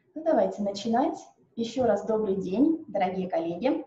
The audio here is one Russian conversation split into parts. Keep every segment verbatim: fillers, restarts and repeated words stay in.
Ну, давайте начинать. Еще раз добрый день, дорогие коллеги.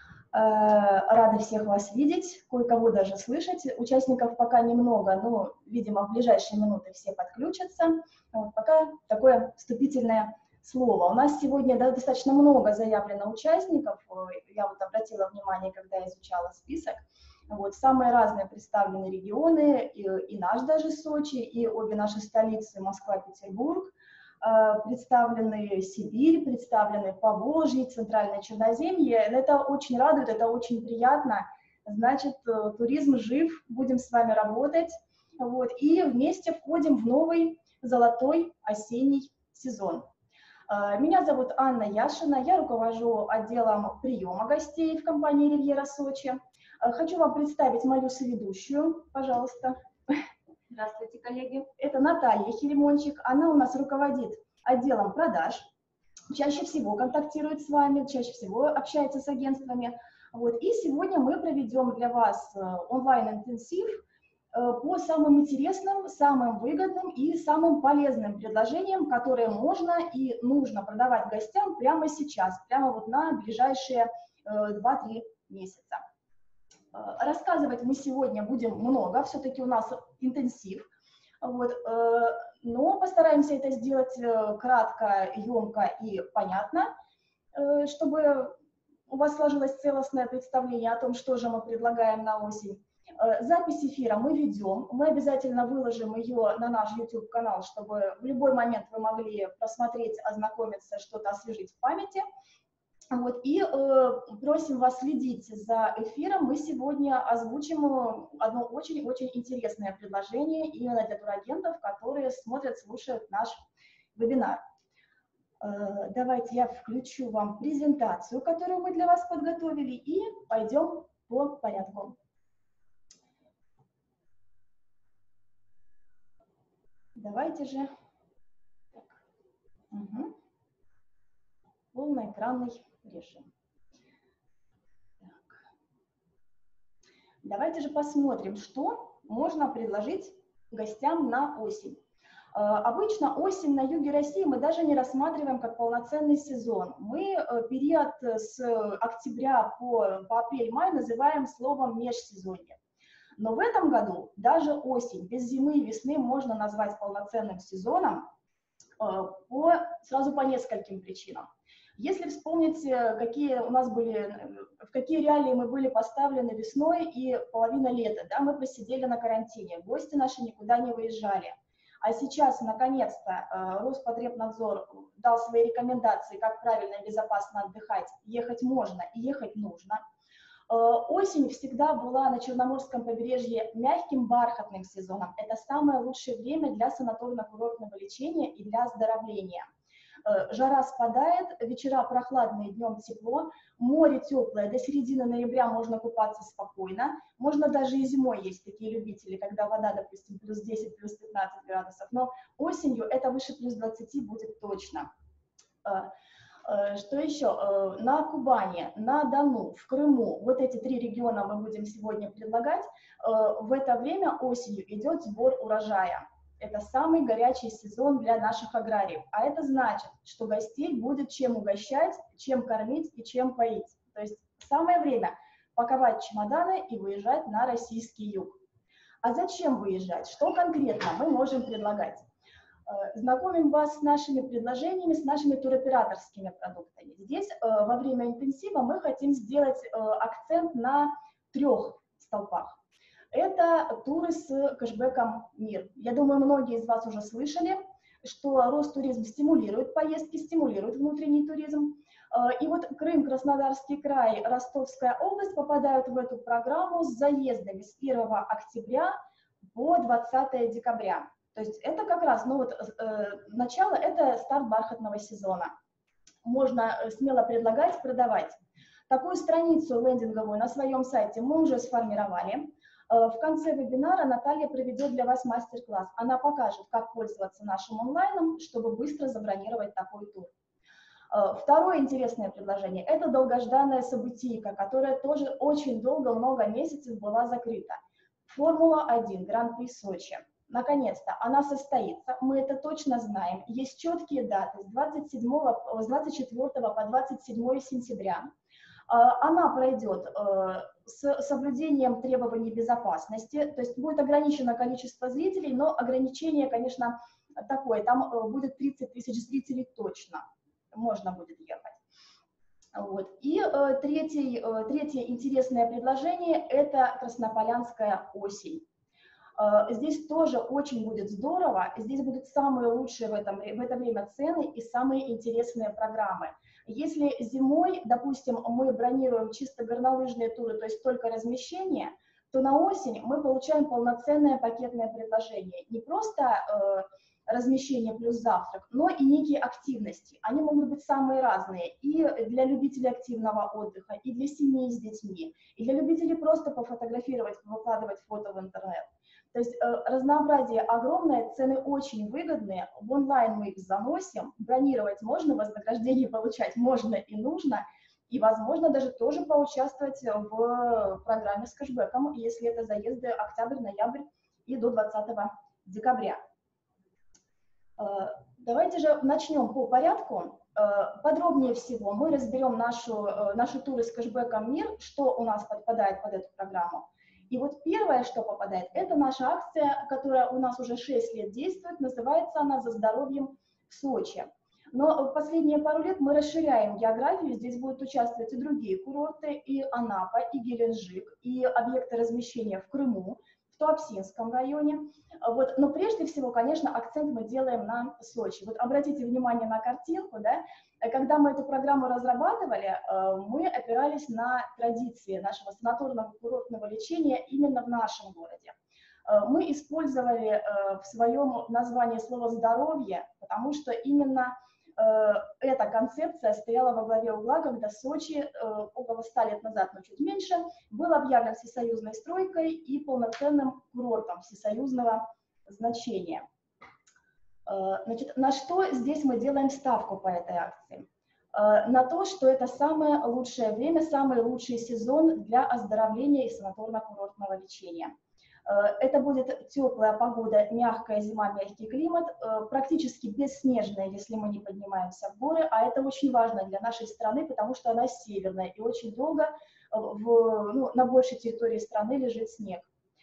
Рада всех вас видеть, кое-кого даже слышать. Участников пока немного, но, видимо, в ближайшие минуты все подключатся. Вот пока такое вступительное слово. У нас сегодня да, достаточно много заявлено участников. Я вот обратила внимание, когда изучала список. Вот, самые разные представлены регионы, и, и наш даже Сочи, и обе наши столицы Москва, Петербург. Представлены Сибирь, представлены Поволжье, Центральное Черноземье. Это очень радует, это очень приятно. Значит, туризм жив, будем с вами работать. Вот, и вместе входим в новый золотой осенний сезон. Меня зовут Анна Яшина, я руковожу отделом приема гостей в компании «Ривьера Сочи». Хочу вам представить мою соведущую, пожалуйста. Здравствуйте, коллеги. Это Наталья Херемончик. Она у нас руководит отделом продаж. Чаще всего контактирует с вами, чаще всего общается с агентствами. Вот. И сегодня мы проведем для вас онлайн-интенсив по самым интересным, самым выгодным и самым полезным предложениям, которые можно и нужно продавать гостям прямо сейчас, прямо вот на ближайшие два-три месяца. Рассказывать мы сегодня будем много, все-таки у нас интенсив, вот, но постараемся это сделать кратко, емко и понятно, чтобы у вас сложилось целостное представление о том, что же мы предлагаем на осень. Запись эфира мы ведем, мы обязательно выложим ее на наш YouTube-канал, чтобы в любой момент вы могли просмотреть, ознакомиться, что-то освежить в памяти. Вот, и э, просим вас следить за эфиром. Мы сегодня озвучим одно очень-очень интересное предложение именно для турагентов, которые смотрят, слушают наш вебинар. Э, давайте я включу вам презентацию, которую мы для вас подготовили, и пойдем по порядку. Давайте же. Так. Угу. Полноэкранный режим. Так. Давайте же посмотрим, что можно предложить гостям на осень. Обычно осень на юге России мы даже не рассматриваем как полноценный сезон. Мы период с октября по, по апрель-май называем словом межсезонье. Но в этом году даже осень без зимы и весны можно назвать полноценным сезоном по, сразу по нескольким причинам. Если вспомнить, какие у нас были, в какие реалии мы были поставлены весной и половина лета, да, мы просидели на карантине, гости наши никуда не выезжали. А сейчас, наконец-то, Роспотребнадзор дал свои рекомендации, как правильно и безопасно отдыхать. Ехать можно и ехать нужно. Осень всегда была на Черноморском побережье мягким бархатным сезоном. Это самое лучшее время для санаторно-курортного лечения и для оздоровления. Жара спадает, вечера прохладные, днем тепло, море теплое, до середины ноября можно купаться спокойно, можно даже и зимой, есть такие любители, когда вода, допустим, плюс десять, плюс пятнадцать градусов, но осенью это выше плюс двадцати будет точно. Что еще? На Кубани, на Дону, в Крыму, вот эти три региона мы будем сегодня предлагать, в это время осенью идет сбор урожая. Это самый горячий сезон для наших аграриев. А это значит, что гостей будет чем угощать, чем кормить и чем поить. То есть самое время паковать чемоданы и выезжать на российский юг. А зачем выезжать? Что конкретно мы можем предлагать? Знакомим вас с нашими предложениями, с нашими туроператорскими продуктами. Здесь во время интенсива мы хотим сделать акцент на трех столпах. Это туры с кэшбэком МИР. Я думаю, многие из вас уже слышали, что Ростуризм стимулирует поездки, стимулирует внутренний туризм. И вот Крым, Краснодарский край, Ростовская область попадают в эту программу с заездами с первого октября по двадцатое декабря. То есть это как раз, ну вот, э, начало, это старт бархатного сезона. Можно смело предлагать, продавать. Такую страницу лендинговую на своем сайте мы уже сформировали. В конце вебинара Наталья проведет для вас мастер-класс. Она покажет, как пользоваться нашим онлайном, чтобы быстро забронировать такой тур. Второе интересное предложение – это долгожданная событийка, которая тоже очень долго, много месяцев была закрыта. Формула один, Гран-при Сочи. наконец-то, она состоится, мы это точно знаем, есть четкие даты с двадцать седьмого, с двадцать четвёртого по двадцать седьмое сентября. Она пройдет с соблюдением требований безопасности, то есть будет ограничено количество зрителей, но ограничение, конечно, такое, там будет тридцать тысяч зрителей точно, можно будет ехать. Вот. И э, третий, э, третье интересное предложение – это Краснополянская осень. Э, здесь тоже очень будет здорово, здесь будут самые лучшие в, этом, в это время цены и самые интересные программы. Если зимой, допустим, мы бронируем чисто горнолыжные туры, то есть только размещение, то на осень мы получаем полноценное пакетное предложение. Не просто э, размещение плюс завтрак, но и некие активности. Они могут быть самые разные. И для любителей активного отдыха, и для семей с детьми, и для любителей просто пофотографировать, выкладывать фото в интернет. То есть э, разнообразие огромное, цены очень выгодные. В онлайн мы их заносим, бронировать можно, вознаграждение получать можно и нужно. И, возможно, даже тоже поучаствовать в программе с кэшбэком, если это заезды октябрь, ноябрь и до двадцатого декабря. Давайте же начнем по порядку. Подробнее всего мы разберем нашу, наши туры с кэшбэком «Мир», что у нас подпадает под эту программу. И вот первое, что попадает, это наша акция, которая у нас уже шесть лет действует, называется она «За здоровьем в Сочи». Но в последние пару лет мы расширяем географию, здесь будут участвовать и другие курорты, и Анапа, и Геленджик, и объекты размещения в Крыму, в Туапсинском районе. Вот. Но прежде всего, конечно, акцент мы делаем на Сочи. Вот обратите внимание на картинку, да? Когда мы эту программу разрабатывали, мы опирались на традиции нашего санаторного курортного лечения именно в нашем городе. Мы использовали в своем названии слово «здоровье», потому что именно эта концепция стояла во главе угла, когда Сочи около ста лет назад, но чуть меньше, был объявлен всесоюзной стройкой и полноценным курортом всесоюзного значения. Значит, на что здесь мы делаем ставку по этой акции? На то, что это самое лучшее время, самый лучший сезон для оздоровления и санаторно-курортного лечения. Это будет теплая погода, мягкая зима, мягкий климат, практически бесснежная, если мы не поднимаемся в горы, а это очень важно для нашей страны, потому что она северная, и очень долго в, ну, на большей территории страны лежит снег.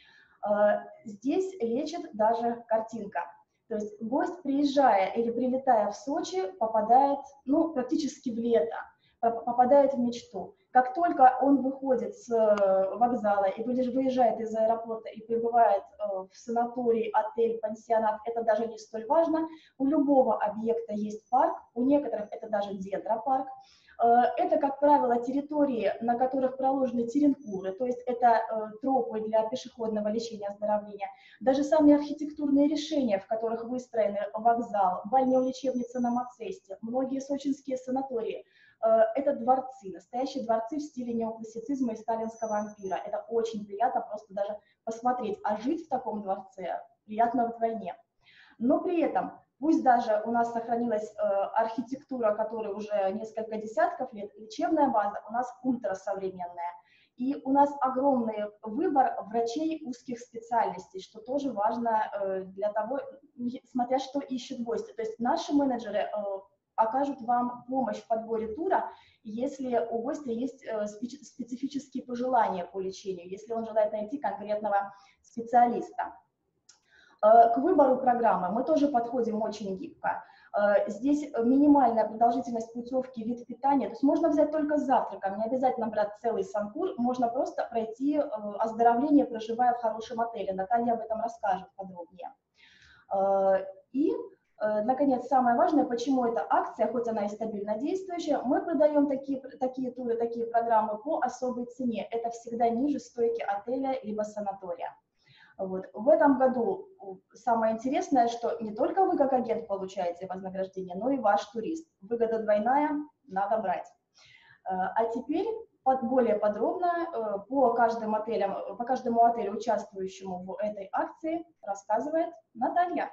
Здесь лечит даже картинка. То есть гость, приезжая или прилетая в Сочи, попадает, ну, практически в лето, попадает в мечту. Как только он выходит с вокзала и выезжает из аэропорта и прибывает в санаторий, отель, пансионат, это даже не столь важно. У любого объекта есть парк, у некоторых это даже дендропарк. Это, как правило, территории, на которых проложены теренкуры, то есть это тропы для пешеходного лечения и оздоровления. Даже самые архитектурные решения, в которых выстроены вокзал, бальнеолечебница на Мацесте, многие сочинские санатории, это дворцы, настоящие дворцы в стиле неоклассицизма и сталинского ампира. Это очень приятно просто даже посмотреть, а жить в таком дворце приятно вдвойне. Но при этом, пусть даже у нас сохранилась э, архитектура, которая уже несколько десятков лет, лечебная база у нас ультрасовременная. И у нас огромный выбор врачей узких специальностей, что тоже важно э, для того, смотря что ищут гости. То есть наши менеджеры э, окажут вам помощь в подборе тура, если у гостя есть э, специфические пожелания по лечению, если он желает найти конкретного специалиста. К выбору программы мы тоже подходим очень гибко. Здесь минимальная продолжительность путевки, вид питания, то есть можно взять только с завтраком, не обязательно брать целый санкур, можно просто пройти оздоровление, проживая в хорошем отеле. Наталья об этом расскажет подробнее. И, наконец, самое важное, почему эта акция, хоть она и стабильно действующая, мы продаем такие, такие туры, такие программы по особой цене. Это всегда ниже стойки отеля либо санатория. Вот. В этом году самое интересное, что не только вы как агент получаете вознаграждение, но и ваш турист. Выгода двойная, надо брать. А теперь более подробно по каждым отелям, по каждому отелю, участвующему в этой акции, рассказывает Наталья.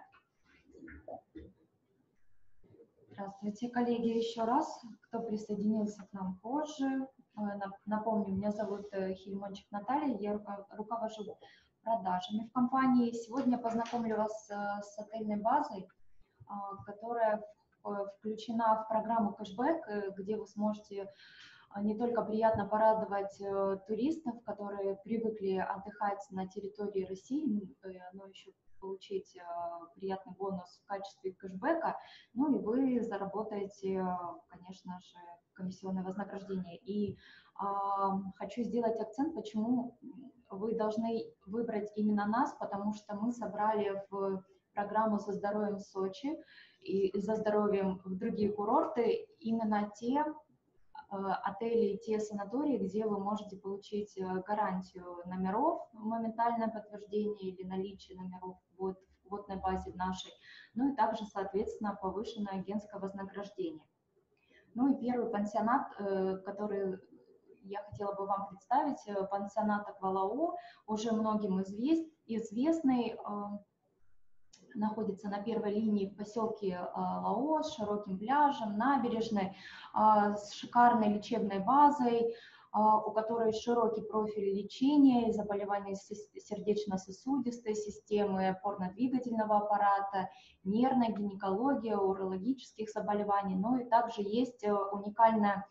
Здравствуйте, коллеги, еще раз, кто присоединился к нам позже. Напомню, меня зовут Хильмончик Наталья, я руковожу продажами в компании. Сегодня познакомлю вас с отельной базой, которая включена в программу кэшбэк, где вы сможете не только приятно порадовать туристов, которые привыкли отдыхать на территории России, но еще получить приятный бонус в качестве кэшбэка, ну и вы заработаете, конечно же, комиссионное вознаграждение. И э, хочу сделать акцент, почему вы должны выбрать именно нас, потому что мы собрали в программу «За здоровьем в Сочи» и «За здоровьем в другие курорты» именно те отели, те санатории, где вы можете получить гарантию номеров, моментальное подтверждение или наличие номеров вот в квотной базе нашей, ну и также, соответственно, повышенное агентское вознаграждение. Ну и первый пансионат, который я хотела бы вам представить, пансионат Аквалао, уже многим извест, известный, находится на первой линии в поселке Лао с широким пляжем, набережной, с шикарной лечебной базой, у которой широкий профиль лечения, заболеваний сердечно-сосудистой системы, опорно-двигательного аппарата, нервной гинекологии, урологических заболеваний, но и также есть уникальная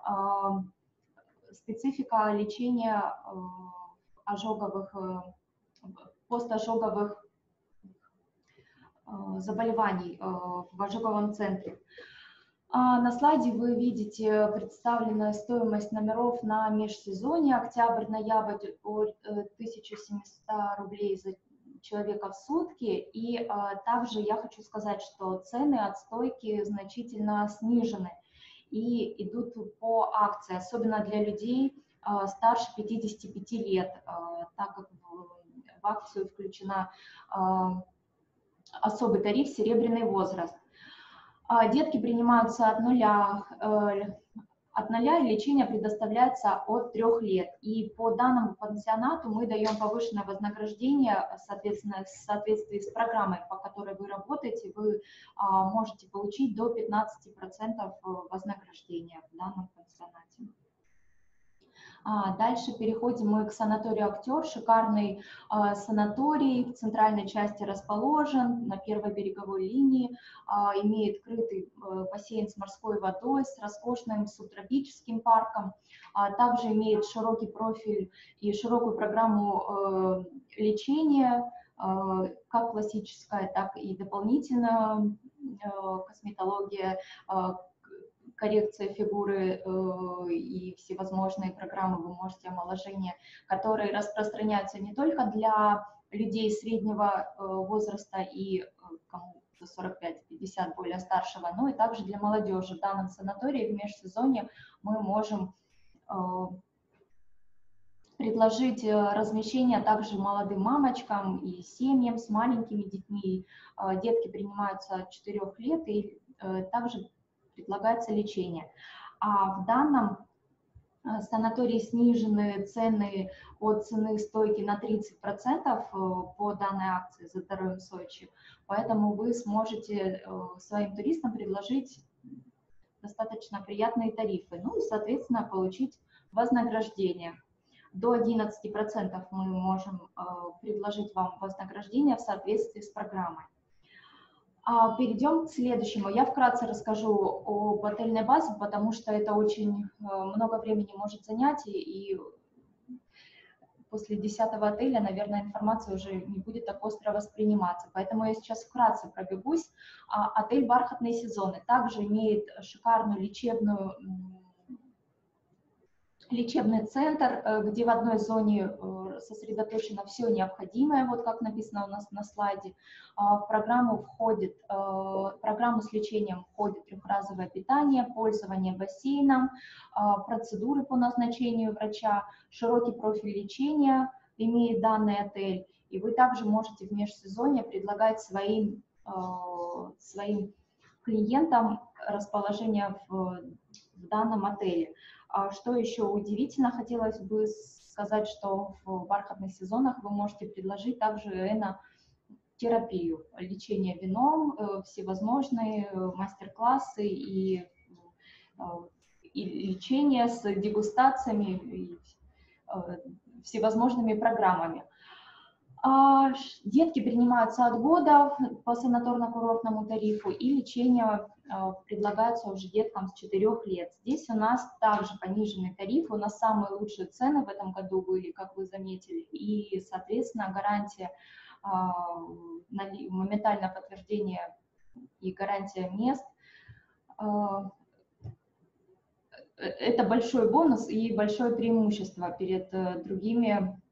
специфика лечения ожоговых, постожоговых заболеваний в ожоговом центре. На слайде вы видите представленную стоимость номеров на межсезонье, октябрь-ноябрь от тысячи семисот рублей за человека в сутки. И также я хочу сказать, что цены от стойки значительно снижены и идут по акции, особенно для людей старше пятидесяти пяти лет, так как в акцию включена особый тариф «Серебряный возраст». Детки принимаются от нуля, от нуля и лечение предоставляется от трех лет. И по данному пансионату мы даем повышенное вознаграждение, соответственно, в соответствии с программой, по которой вы работаете, вы можете получить до пятнадцати процентов вознаграждения в данном пансионате. А дальше переходим мы к санаторию «Актер». Шикарный а, санаторий, в центральной части расположен, на первой береговой линии, а, имеет крытый а, бассейн с морской водой, с роскошным субтропическим парком, а, также имеет широкий профиль и широкую программу а, лечения, а, как классическая, так и дополнительная а, косметология, а, коррекция фигуры э, и всевозможные программы, вы можете омоложения, которые распространяются не только для людей среднего э, возраста и э, кому сорок пять пятьдесят более старшего, но и также для молодежи. В данном санатории в межсезонье мы можем э, предложить размещение также молодым мамочкам и семьям с маленькими детьми. Э, детки принимаются от четырёх лет и э, также предлагается лечение. А в данном санатории снижены цены от цены стойки на тридцать процентов по данной акции «За здоровьем в Сочи», поэтому вы сможете своим туристам предложить достаточно приятные тарифы, ну и, соответственно, получить вознаграждение. До одиннадцати процентов мы можем предложить вам вознаграждение в соответствии с программой. Перейдем к следующему. Я вкратце расскажу об отельной базе, потому что это очень много времени может занять, и после десятого отеля, наверное, информация уже не будет так остро восприниматься. Поэтому я сейчас вкратце пробегусь. Отель «Бархатные сезоны» также имеет шикарную лечебную лечебный центр, где в одной зоне сосредоточено все необходимое, вот как написано у нас на слайде. В программу входит, в программу с лечением входит трехразовое питание, пользование бассейном, процедуры по назначению врача, широкий профиль лечения имеет данный отель, и вы также можете в межсезонье предлагать своим, своим клиентам расположение в, в данном отеле. Что еще удивительно, хотелось бы сказать, что в бархатных сезонах вы можете предложить также энотерапию, лечение вином, всевозможные мастер-классы и, и лечение с дегустациями и всевозможными программами. Детки принимаются от года по санаторно-курортному тарифу, и лечение предлагается уже деткам с четырёх лет. Здесь у нас также пониженный тариф, у нас самые лучшие цены в этом году были, как вы заметили, и, соответственно, гарантия, моментальное подтверждение и гарантия мест. Это большой бонус и большое преимущество перед другими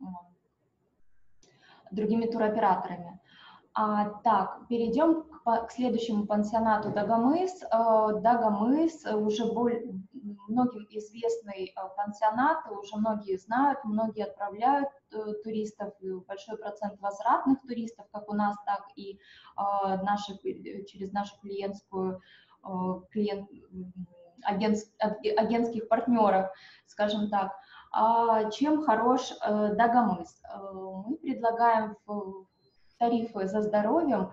другими туроператорами. А, так, перейдем к, к следующему пансионату Дагомыс. Дагомыс уже более, многим известный пансионат, уже многие знают, многие отправляют туристов, большой процент возвратных туристов, как у нас, так и наших, через нашу клиентскую, клиент, агент, агентских партнеров, скажем так. Чем хорош Дагомыс? Мы предлагаем тарифы за здоровьем,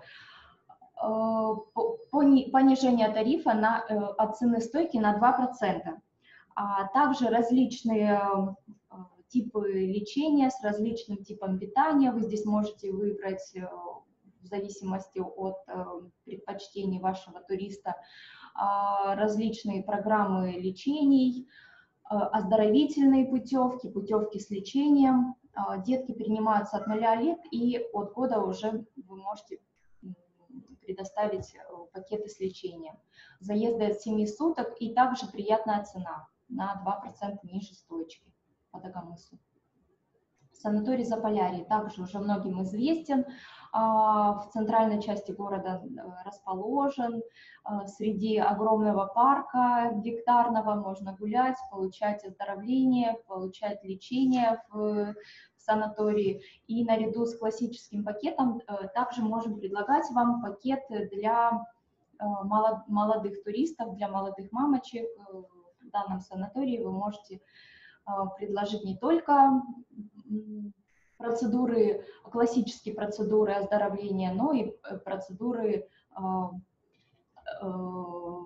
понижение тарифа на, от цены стойки на два процента, а также различные типы лечения с различным типом питания. Вы здесь можете выбрать в зависимости от предпочтений вашего туриста различные программы лечений, оздоровительные путевки, путевки с лечением. Детки принимаются от нуля лет, и от года уже вы можете предоставить пакеты с лечением. Заезды от семи суток, и также приятная цена на два процента ниже стоечки по Дагомысу. Санаторий Заполярье также уже многим известен, в центральной части города расположен, среди огромного парка гектарного можно гулять, получать оздоровление, получать лечение в санатории. И наряду с классическим пакетом также можем предлагать вам пакет для молодых туристов, для молодых мамочек. В данном санатории вы можете предложить не только процедуры, классические процедуры оздоровления, но и процедуры э, э,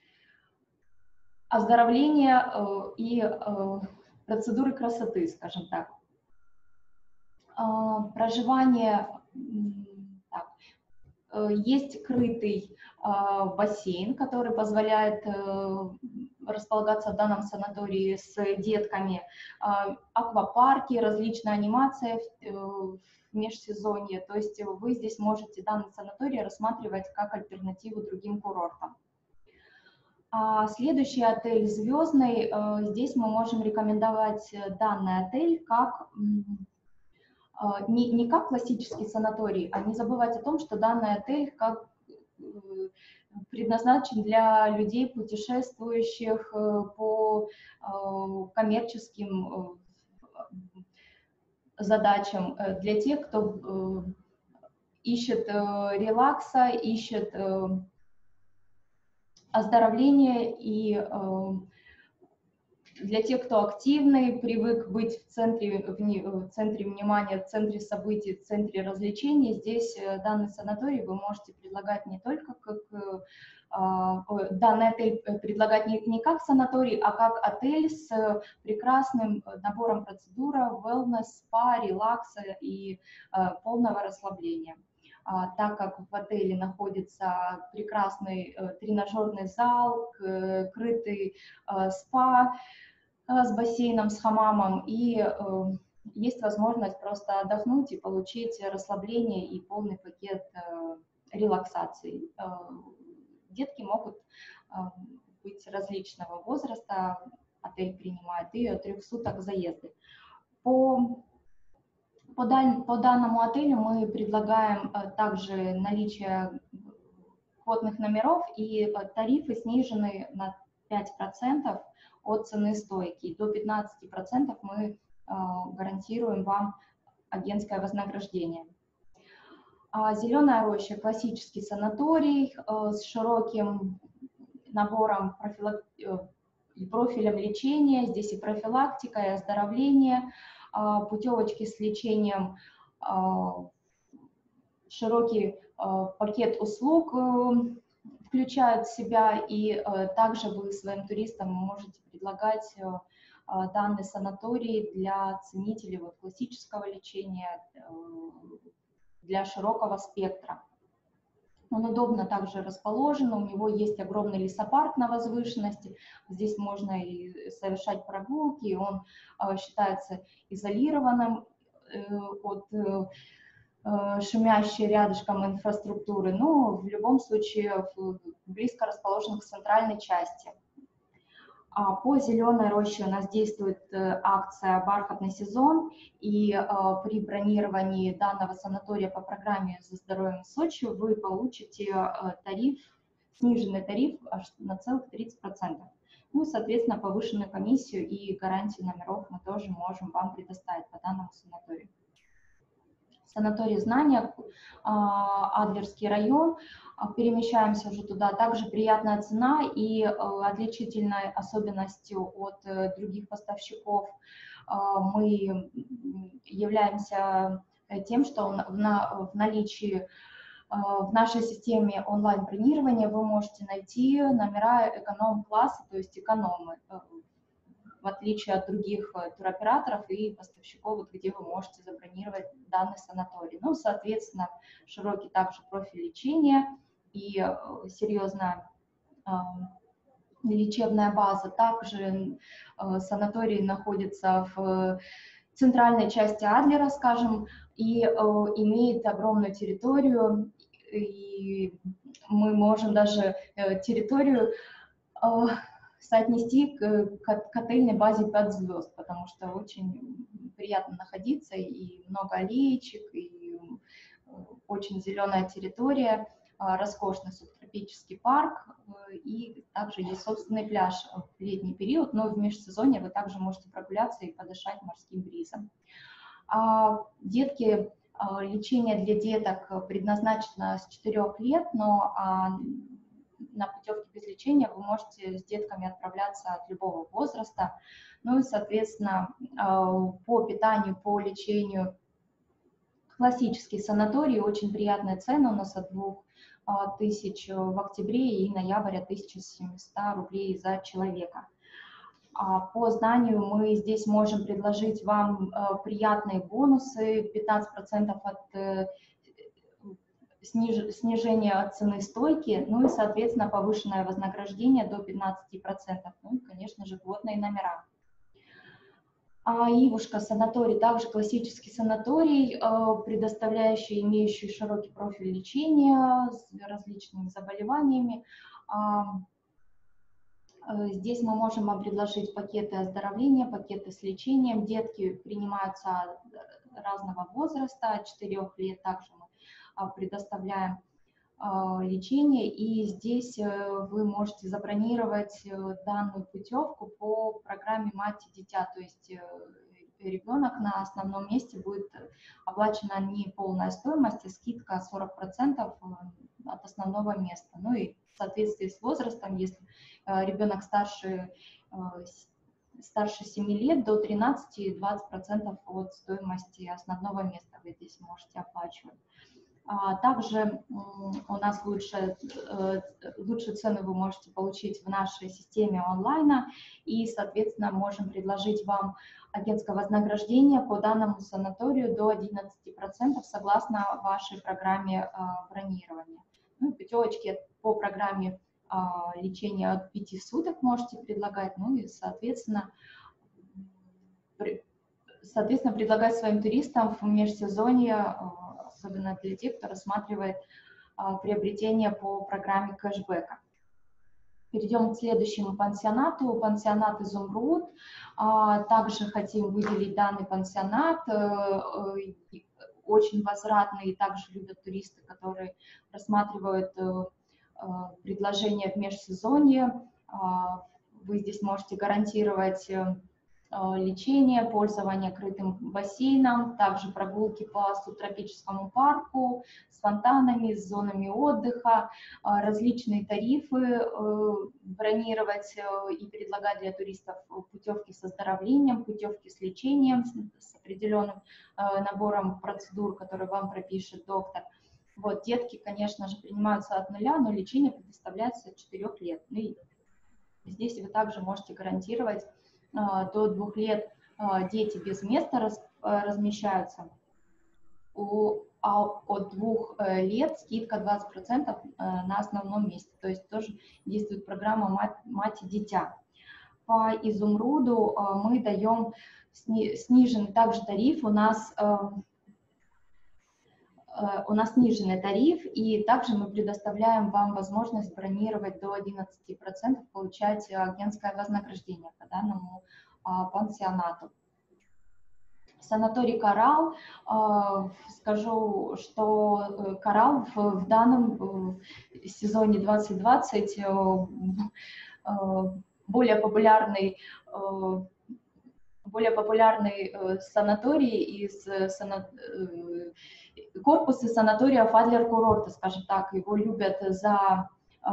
оздоровления э, и э, процедуры красоты, скажем так. Э, проживание, так, э, есть крытый э, бассейн, который позволяет э, располагаться в данном санатории с детками, аквапарки, различная анимация в межсезонье, то есть вы здесь можете данный санаторий рассматривать как альтернативу другим курортам. Следующий отель «Звездный», здесь мы можем рекомендовать данный отель как, не, не как классический санаторий, а не забывать о том, что данный отель как предназначен для людей, путешествующих по коммерческим задачам, для тех, кто ищет релакса, ищет оздоровления, и для тех, кто активный, привык быть в центре, в центре внимания, в центре событий, в центре развлечений. Здесь данный санаторий вы можете предлагать не только как, данный отель предлагать не, не как санаторий, а как отель с прекрасным набором процедур, wellness, спа, релакса и полного расслабления. Так как в отеле находится прекрасный тренажерный зал, крытый спа с бассейном, с хамамом, и есть возможность просто отдохнуть и получить расслабление и полный пакет релаксации. Детки могут быть различного возраста, отель принимает, и от трех суток заезды. По По, дан, по данному отелю мы предлагаем также наличие квотных номеров, и тарифы снижены на пять процентов от цены стойки. До пятнадцати процентов мы гарантируем вам агентское вознаграждение. Зеленая роща — классический санаторий с широким набором профилак... профилем лечения. Здесь и профилактика, и оздоровление, путевочки с лечением, широкий пакет услуг включает в себя, и также вы своим туристам можете предлагать данный санаторий для ценителей вот, классического лечения, для широкого спектра. Он удобно также расположен, у него есть огромный лесопарк на возвышенности, здесь можно и совершать прогулки, и он считается изолированным от шумящей рядышком инфраструктуры, но в любом случае близко расположен к центральной части. По Зеленой роще у нас действует акция «Бархатный сезон», и при бронировании данного санатория по программе «За здоровьем в Сочи» вы получите тариф, сниженный тариф аж на целых тридцать процентов. Ну, соответственно, повышенную комиссию и гарантию номеров мы тоже можем вам предоставить по данному санаторию. Санаторий «Знания», Адлерский район, перемещаемся уже туда. Также приятная цена, и отличительной особенностью от других поставщиков мы являемся тем, что в наличии в нашей системе онлайн-бронирования вы можете найти номера эконом-класса, то есть экономы, в отличие от других туроператоров и поставщиков, где вы можете забронировать данный санаторий. Ну, соответственно, широкий также профиль лечения и серьезная э, лечебная база. Также э, санаторий находится в центральной части Адлера, скажем, и э, имеет огромную территорию, и мы можем даже э, территорию э, соотнести к, к отельной базе пять звезд, потому что очень приятно находиться, и много аллеечек, и очень зеленая территория, роскошный субтропический парк, и также есть собственный пляж в летний период, но в межсезонье вы также можете прогуляться и подышать морским бризом. Детки, лечение для деток предназначено с четырёх лет, но на путевке без лечения вы можете с детками отправляться от любого возраста. Ну и, соответственно, по питанию, по лечению классический санаторий, очень приятные цены у нас от двух тысяч в октябре и ноябрь от тысячи семисот рублей за человека. По знанию мы здесь можем предложить вам приятные бонусы, пятнадцать процентов от снижение от цены стойки, ну и, соответственно, повышенное вознаграждение до пятнадцати процентов, ну и, конечно же, льготные номера. А Ивушка санаторий, также классический санаторий, предоставляющий, имеющий широкий профиль лечения с различными заболеваниями. Здесь мы можем вам предложить пакеты оздоровления, пакеты с лечением. Детки принимаются разного возраста, от четырёх лет также мы предоставляем лечение, и здесь вы можете забронировать данную путевку по программе «Мать и дитя», то есть ребенок на основном месте будет оплачена не полная стоимость, а скидка сорок процентов от основного места. Ну и в соответствии с возрастом, если ребенок старше, старше семи лет, до тринадцати — двадцать процентов от стоимости основного места вы здесь можете оплачивать. Также у нас лучше, лучшие цены вы можете получить в нашей системе онлайна, и, соответственно, можем предложить вам агентское вознаграждение по данному санаторию до одиннадцати процентов согласно вашей программе бронирования. Ну, пятерочки по программе лечения от пяти суток можете предлагать, ну и, соответственно, соответственно предлагать своим туристам в межсезонье, особенно для тех, кто рассматривает а, приобретение по программе кэшбэка. Перейдем к следующему пансионату, пансионат «Изумруд». А, также хотим выделить данный пансионат, а, очень возвратный, и также любят туристы, которые рассматривают а, предложения в межсезонье. А, вы здесь можете гарантировать лечение, пользование крытым бассейном, также прогулки по субтропическому парку с фонтанами, с зонами отдыха, различные тарифы бронировать и предлагать для туристов путевки с оздоровлением, путевки с лечением, с определенным набором процедур, которые вам пропишет доктор. Вот, детки, конечно же, принимаются от нуля, но лечение предоставляется от четырёх лет. И здесь вы также можете гарантировать до двух лет дети без места размещаются. У, а от двух лет скидка двадцать процентов на основном месте. То есть тоже действует программа «Мать, мать и дитя». По изумруду мы даем сни, сниженный также тариф. У нас, у нас сниженный тариф, и также мы предоставляем вам возможность бронировать до одиннадцати процентов, получать агентское вознаграждение по данному пансионату. Санаторий «Коралл», скажу, что «Коралл» в данном сезоне двадцать двадцать более популярный, более популярный санаторий из сана... корпуса санатория Адлер-курорта, скажем так. Его любят за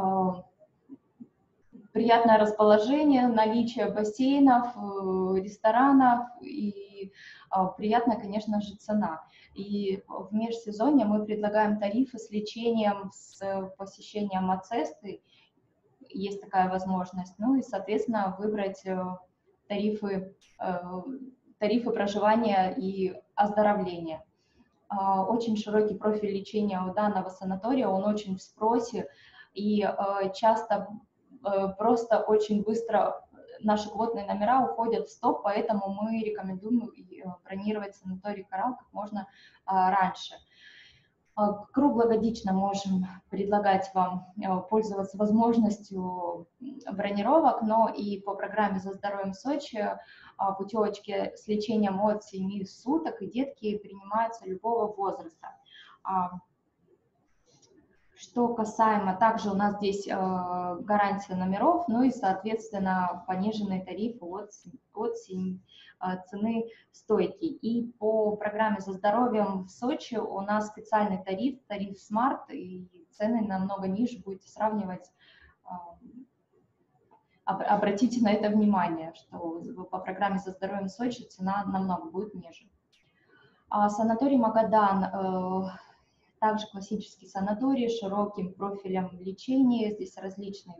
приятное расположение, наличие бассейнов, ресторанов и приятная, конечно же, цена. И в межсезонье мы предлагаем тарифы с лечением, с посещением ацесты, есть такая возможность. Ну и, соответственно, выбрать тарифы, тарифы проживания и оздоровления. Очень широкий профиль лечения у данного санатория, он очень в спросе, и часто просто очень быстро наши квотные номера уходят в стоп, поэтому мы рекомендуем бронировать санаторий «Коралл» как можно раньше. Круглогодично можем предлагать вам пользоваться возможностью бронировок, но и по программе «За здоровьем Сочи» путевочки с лечением от семи суток, и детки принимаются любого возраста. Что касаемо, также у нас здесь э, гарантия номеров, ну и, соответственно, пониженные тарифы от, от э, цены стойки. И по программе «За здоровьем» в Сочи у нас специальный тариф, тариф «Смарт», и цены намного ниже, будете сравнивать. Э, обратите на это внимание, что по программе «За здоровьем» в Сочи цена намного будет ниже. А санаторий «Магадан» э, также классический санаторий с широким профилем лечения. Здесь различный,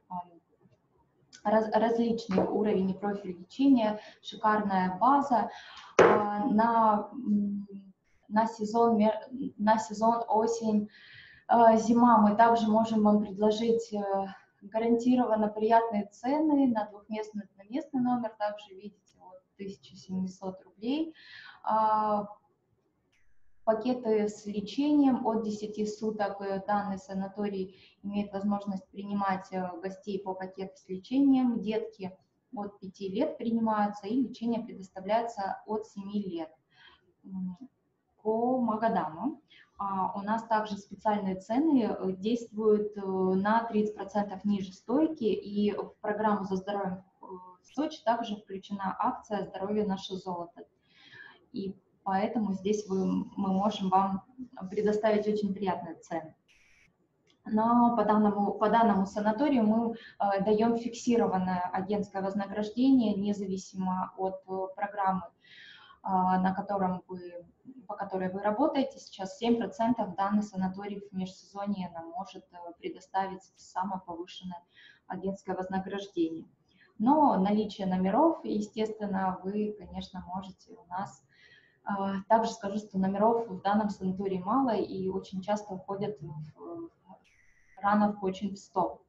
раз, различный уровень и профиль лечения, шикарная база. На, на, сезон, на сезон осень, зима мы также можем вам предложить гарантированно приятные цены на двухместный одноместный номер. Также видите, вот тысяча семьсот рублей. Пакеты с лечением от десяти суток. Данный санаторий имеет возможность принимать гостей по пакету с лечением. Детки от пяти лет принимаются, и лечение предоставляется от семи лет. По Магадану у нас также специальные цены действуют на тридцать процентов ниже стойки, и в программу «За здоровьем» в Сочи также включена акция «Здоровье наше золото». И поэтому здесь вы, мы можем вам предоставить очень приятные цены. Но по данному, по данному санаторию мы э, даем фиксированное агентское вознаграждение, независимо от э, программы, э, на котором вы, по которой вы работаете. Сейчас семь процентов данный санаторий в межсезонье нам может э, предоставить самое повышенное агентское вознаграждение. Но наличие номеров, естественно, вы, конечно, можете у нас. Также скажу, что номеров в данном санатории мало и очень часто уходят в ранов очень в стоп.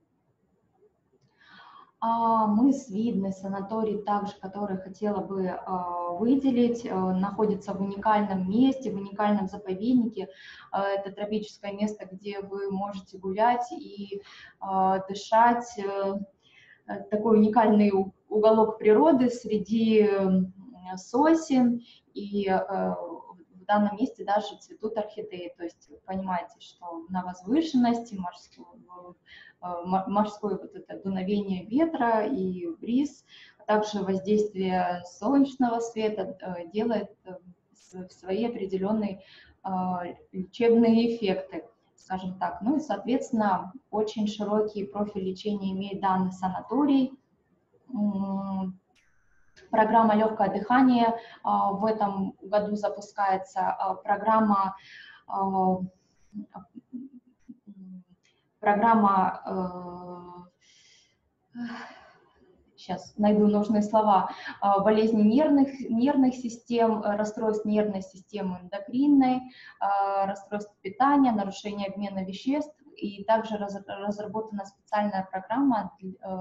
Мыс Видный санаторий, также, который хотела бы выделить, находится в уникальном месте, в уникальном заповеднике. Это тропическое место, где вы можете гулять и дышать. Такой уникальный уголок природы среди сосен, и э, в данном месте даже цветут орхидеи. То есть вы понимаете, что на возвышенности морской, э, морское вот это дуновение ветра и бриз, а также воздействие солнечного света э, делает э, свои определенные э, лечебные эффекты, скажем так. Ну и, соответственно, очень широкий профиль лечения имеет данный санаторий. Программа «Легкое дыхание». В этом году запускается программа, программа, сейчас сейчас найду нужные слова, болезни нервных, нервных систем, расстройств нервной системы эндокринной, расстройств питания, нарушение обмена веществ, и также разработана специальная программа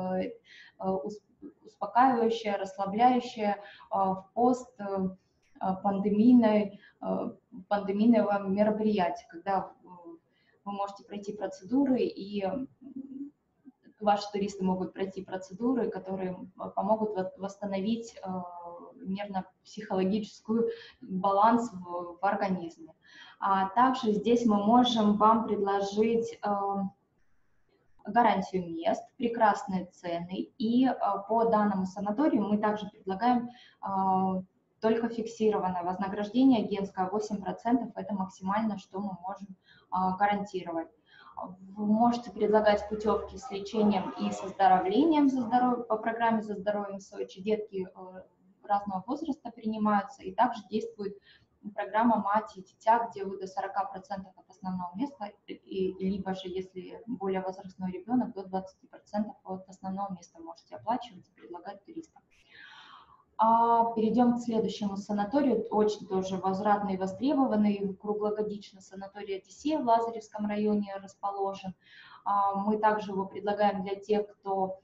успокаивающая, расслабляющая в пост пандемийной, пандемийного мероприятия, когда вы можете пройти процедуры, и ваши туристы могут пройти процедуры, которые помогут восстановить нервно-психологический баланс в, в организме. А также здесь мы можем вам предложить гарантию мест, прекрасные цены, и по данному санаторию мы также предлагаем только фиксированное вознаграждение агентское, восемь процентов, это максимально, что мы можем а, гарантировать. Вы можете предлагать путевки с лечением и с оздоровлением за здоровье, по программе «За здоровьем Сочи». Детки э, разного возраста принимаются, и также действует программа «Мать и дитя», где вы до сорока процентов от основного места, и, либо же, если более возрастной ребенок, до двадцати процентов от основного места можете оплачивать и предлагать туристам. А перейдем к следующему санаторию, очень тоже возвратный и востребованный, круглогодичный санаторий «Одиссея» в Лазаревском районе расположен. Мы также его предлагаем для тех, кто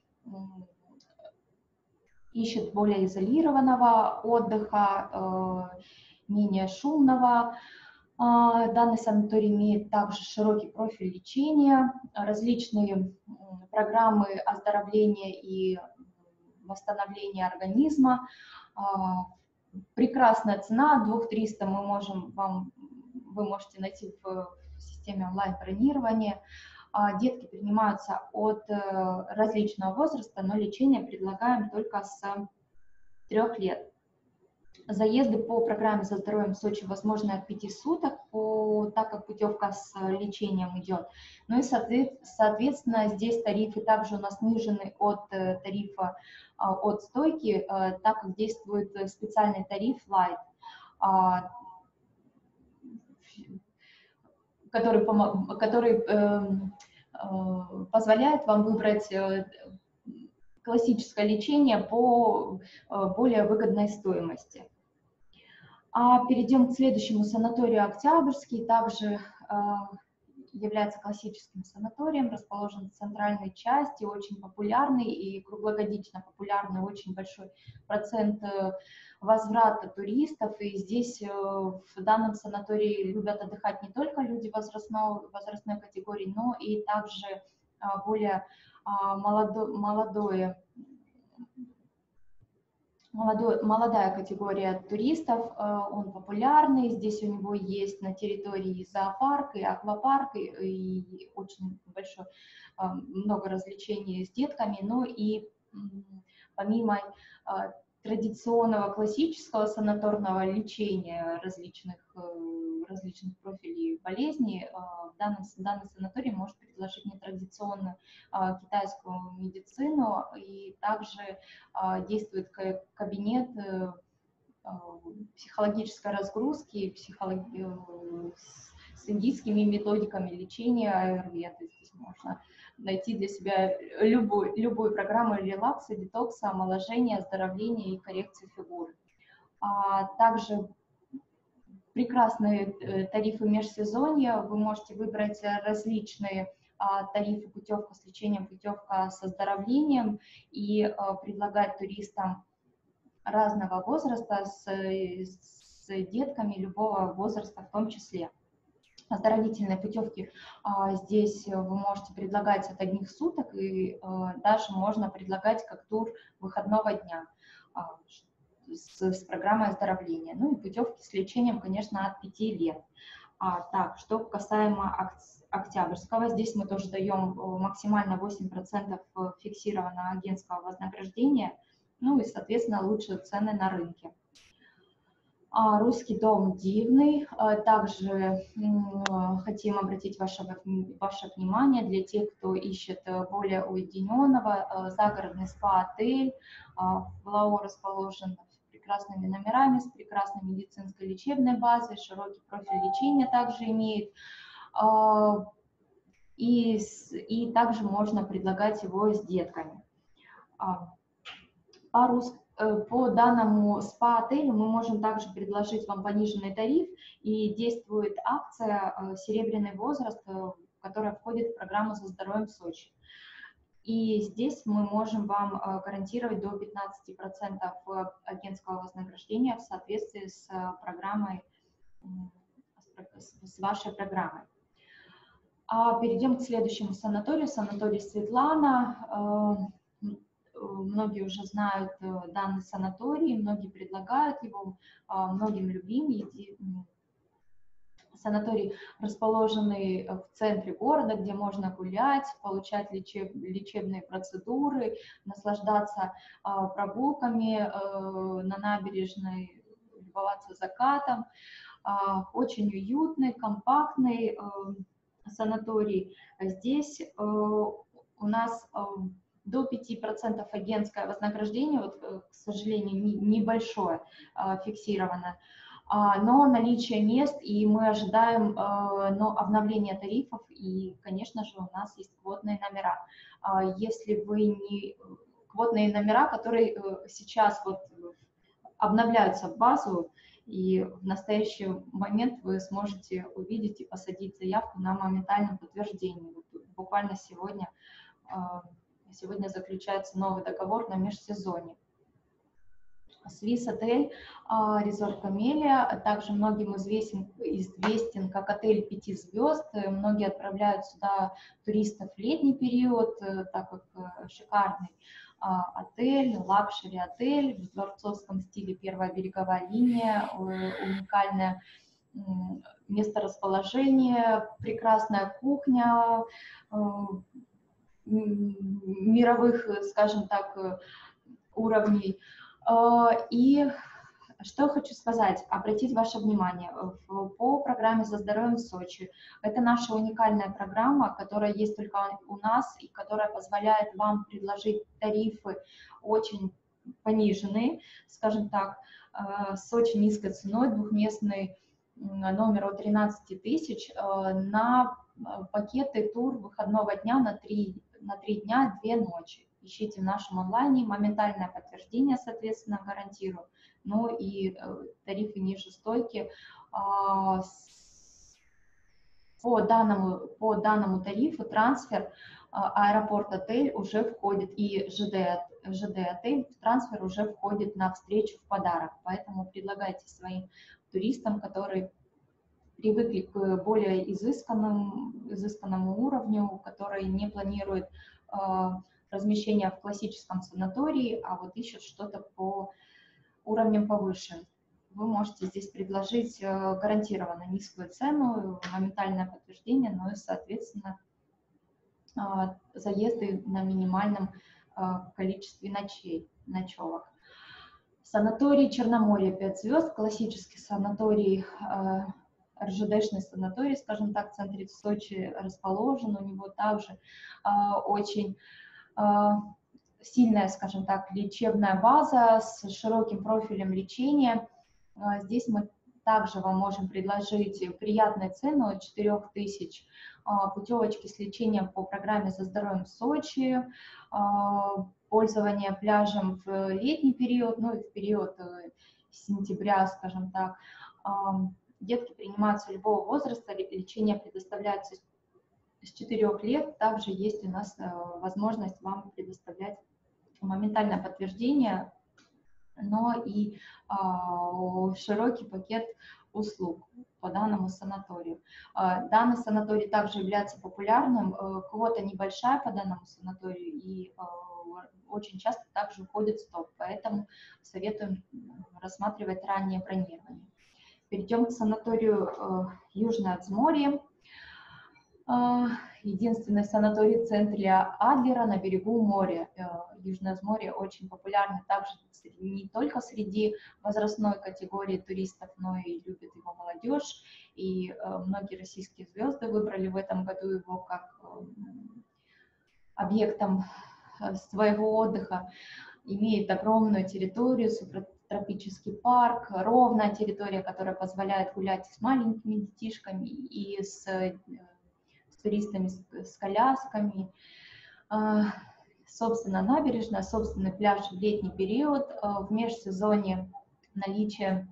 ищет более изолированного отдыха, менее шумного. Данный санаторий имеет также широкий профиль лечения, различные программы оздоровления и восстановления организма. Прекрасная цена, две тысячи триста мы можем вам, вы можете найти в системе онлайн-бронирования. Детки принимаются от различного возраста, но лечение предлагаем только с трех лет. Заезды по программе «За здоровьем Сочи» возможны от пяти суток, по, так как путевка с лечением идет. Ну и, соответственно, здесь тарифы также у нас снижены от тарифа от стойки, так как действует специальный тариф Light, который, который позволяет вам выбрать классическое лечение по более выгодной стоимости. А перейдем к следующему санаторию «Октябрьский», также является классическим санаторием, расположен в центральной части, очень популярный и круглогодично популярный, очень большой процент возврата туристов. И здесь в данном санатории любят отдыхать не только люди возрастной, возрастной категории, но и также более молодо, молодое, молодой, молодая категория туристов. Он популярный, здесь у него есть на территории зоопарк и аквапарк, и, и очень большое, много развлечений с детками, ну и помимо традиционного классического санаторного лечения различных, различных профилей болезней, данный, данный санаторий может предложить нетрадиционную китайскую медицину, и также действует кабинет психологической разгрузки, психологи... с индийскими методиками лечения аюрведы. Здесь можно найти для себя любую, любую программу релакса, детокса, омоложения, оздоровления и коррекции фигуры. А также прекрасные тарифы межсезонья. Вы можете выбрать различные а, тарифы: путевка с лечением, путевка с оздоровлением, и а, предлагать туристам разного возраста с, с детками любого возраста в том числе. Оздоровительные путевки а, здесь вы можете предлагать от одних суток, и а, даже можно предлагать как тур выходного дня а, с, с программой оздоровления. Ну и путевки с лечением, конечно, от пяти лет. А, так, что касаемо Октябрьского, здесь мы тоже даем максимально восемь процентов фиксированного агентского вознаграждения, ну и, соответственно, лучшие цены на рынке. Русский дом Дивный. Также хотим обратить ваше, ваше внимание для тех, кто ищет более уединенного, загородный спа-отель. В Лао расположен с прекрасными номерами, с прекрасной медицинской лечебной базой, широкий профиль лечения также имеет. И, и также можно предлагать его с детками. По, рус... по данному спа-отелю мы можем также предложить вам пониженный тариф, и действует акция «Серебряный возраст», которая входит в программу «За здоровьем в Сочи». И здесь мы можем вам гарантировать до пятнадцати процентов агентского вознаграждения в соответствии с программой, с вашей программой. А перейдем к следующему санаторию, санаторий Светлана. Многие уже знают данный санаторий, многие предлагают его, многим любим. Санаторий, расположенный в центре города, где можно гулять, получать лечеб, лечебные процедуры, наслаждаться а, прогулками а, на набережной, любоваться закатом. А, очень уютный, компактный а, санаторий. Здесь а, у нас а, до пяти процентов агентское вознаграждение, вот, к сожалению, не, небольшое, а, фиксировано. Но наличие мест, и мы ожидаем но обновления тарифов, и, конечно же, у нас есть квотные номера. Если вы не... Квотные номера, которые сейчас вот обновляются в базу, и в настоящий момент вы сможете увидеть и посадить заявку на моментальном подтверждении. Буквально сегодня, сегодня заключается новый договор на межсезонье. Свис отель, резорт Камелия, также многим известен, известен как отель пяти звезд. Многие отправляют сюда туристов в летний период, так как шикарный отель, лакшери отель в дворцовском стиле, первая береговая линия, уникальное месторасположение, прекрасная кухня, мировых, скажем так, уровней. И что хочу сказать, обратить ваше внимание, по программе «За здоровьем в Сочи». Это наша уникальная программа, которая есть только у нас и которая позволяет вам предложить тарифы очень пониженные, скажем так, с очень низкой ценой, двухместный номер от тринадцати тысяч на пакеты тур выходного дня на три, на три дня, две ночи. Ищите в нашем онлайне, моментальное подтверждение, соответственно, гарантирую. Ну и э, тарифы ниже стойки. Э, по, данному, по данному тарифу трансфер э, аэропорт-отель уже входит, и ЖД-отель трансфер уже входит на встречу в подарок. Поэтому предлагайте своим туристам, которые привыкли к более изысканному, изысканному уровню, которые не планируют э, размещение в классическом санатории, а вот ищут что-то по уровням повыше. Вы можете здесь предложить гарантированно низкую цену, моментальное подтверждение, но и, соответственно, заезды на минимальном количестве ночей, ночевок. Санаторий Черноморье пять звезд, классический санаторий, РЖДшный санаторий, скажем так, в центре Сочи расположен, у него также очень сильная, скажем так, лечебная база с широким профилем лечения. Здесь мы также вам можем предложить приятную цену от четырёх тысяч, путевочки с лечением по программе «За здоровьем в Сочи», пользование пляжем в летний период, ну и в период сентября, скажем так. Детки принимаются любого возраста, лечение предоставляется с четырёх лет. Также есть у нас возможность вам предоставлять моментальное подтверждение, но и широкий пакет услуг по данному санаторию. Данный санаторий также является популярным, квота небольшая по данному санаторию, и очень часто также уходит в топ, поэтому советуем рассматривать раннее бронирование. Перейдем к санаторию Южное Взморье. Единственный санаторий в центре Адлера на берегу моря. Южное Взморье очень популярный также не только среди возрастной категории туристов, но и любит его молодежь. И многие российские звезды выбрали в этом году его как объектом своего отдыха. Имеет огромную территорию, субтропический парк, ровная территория, которая позволяет гулять с маленькими детишками и с, с туристами, с, с колясками. собственно набережная, собственный пляж в летний период, в межсезонье наличие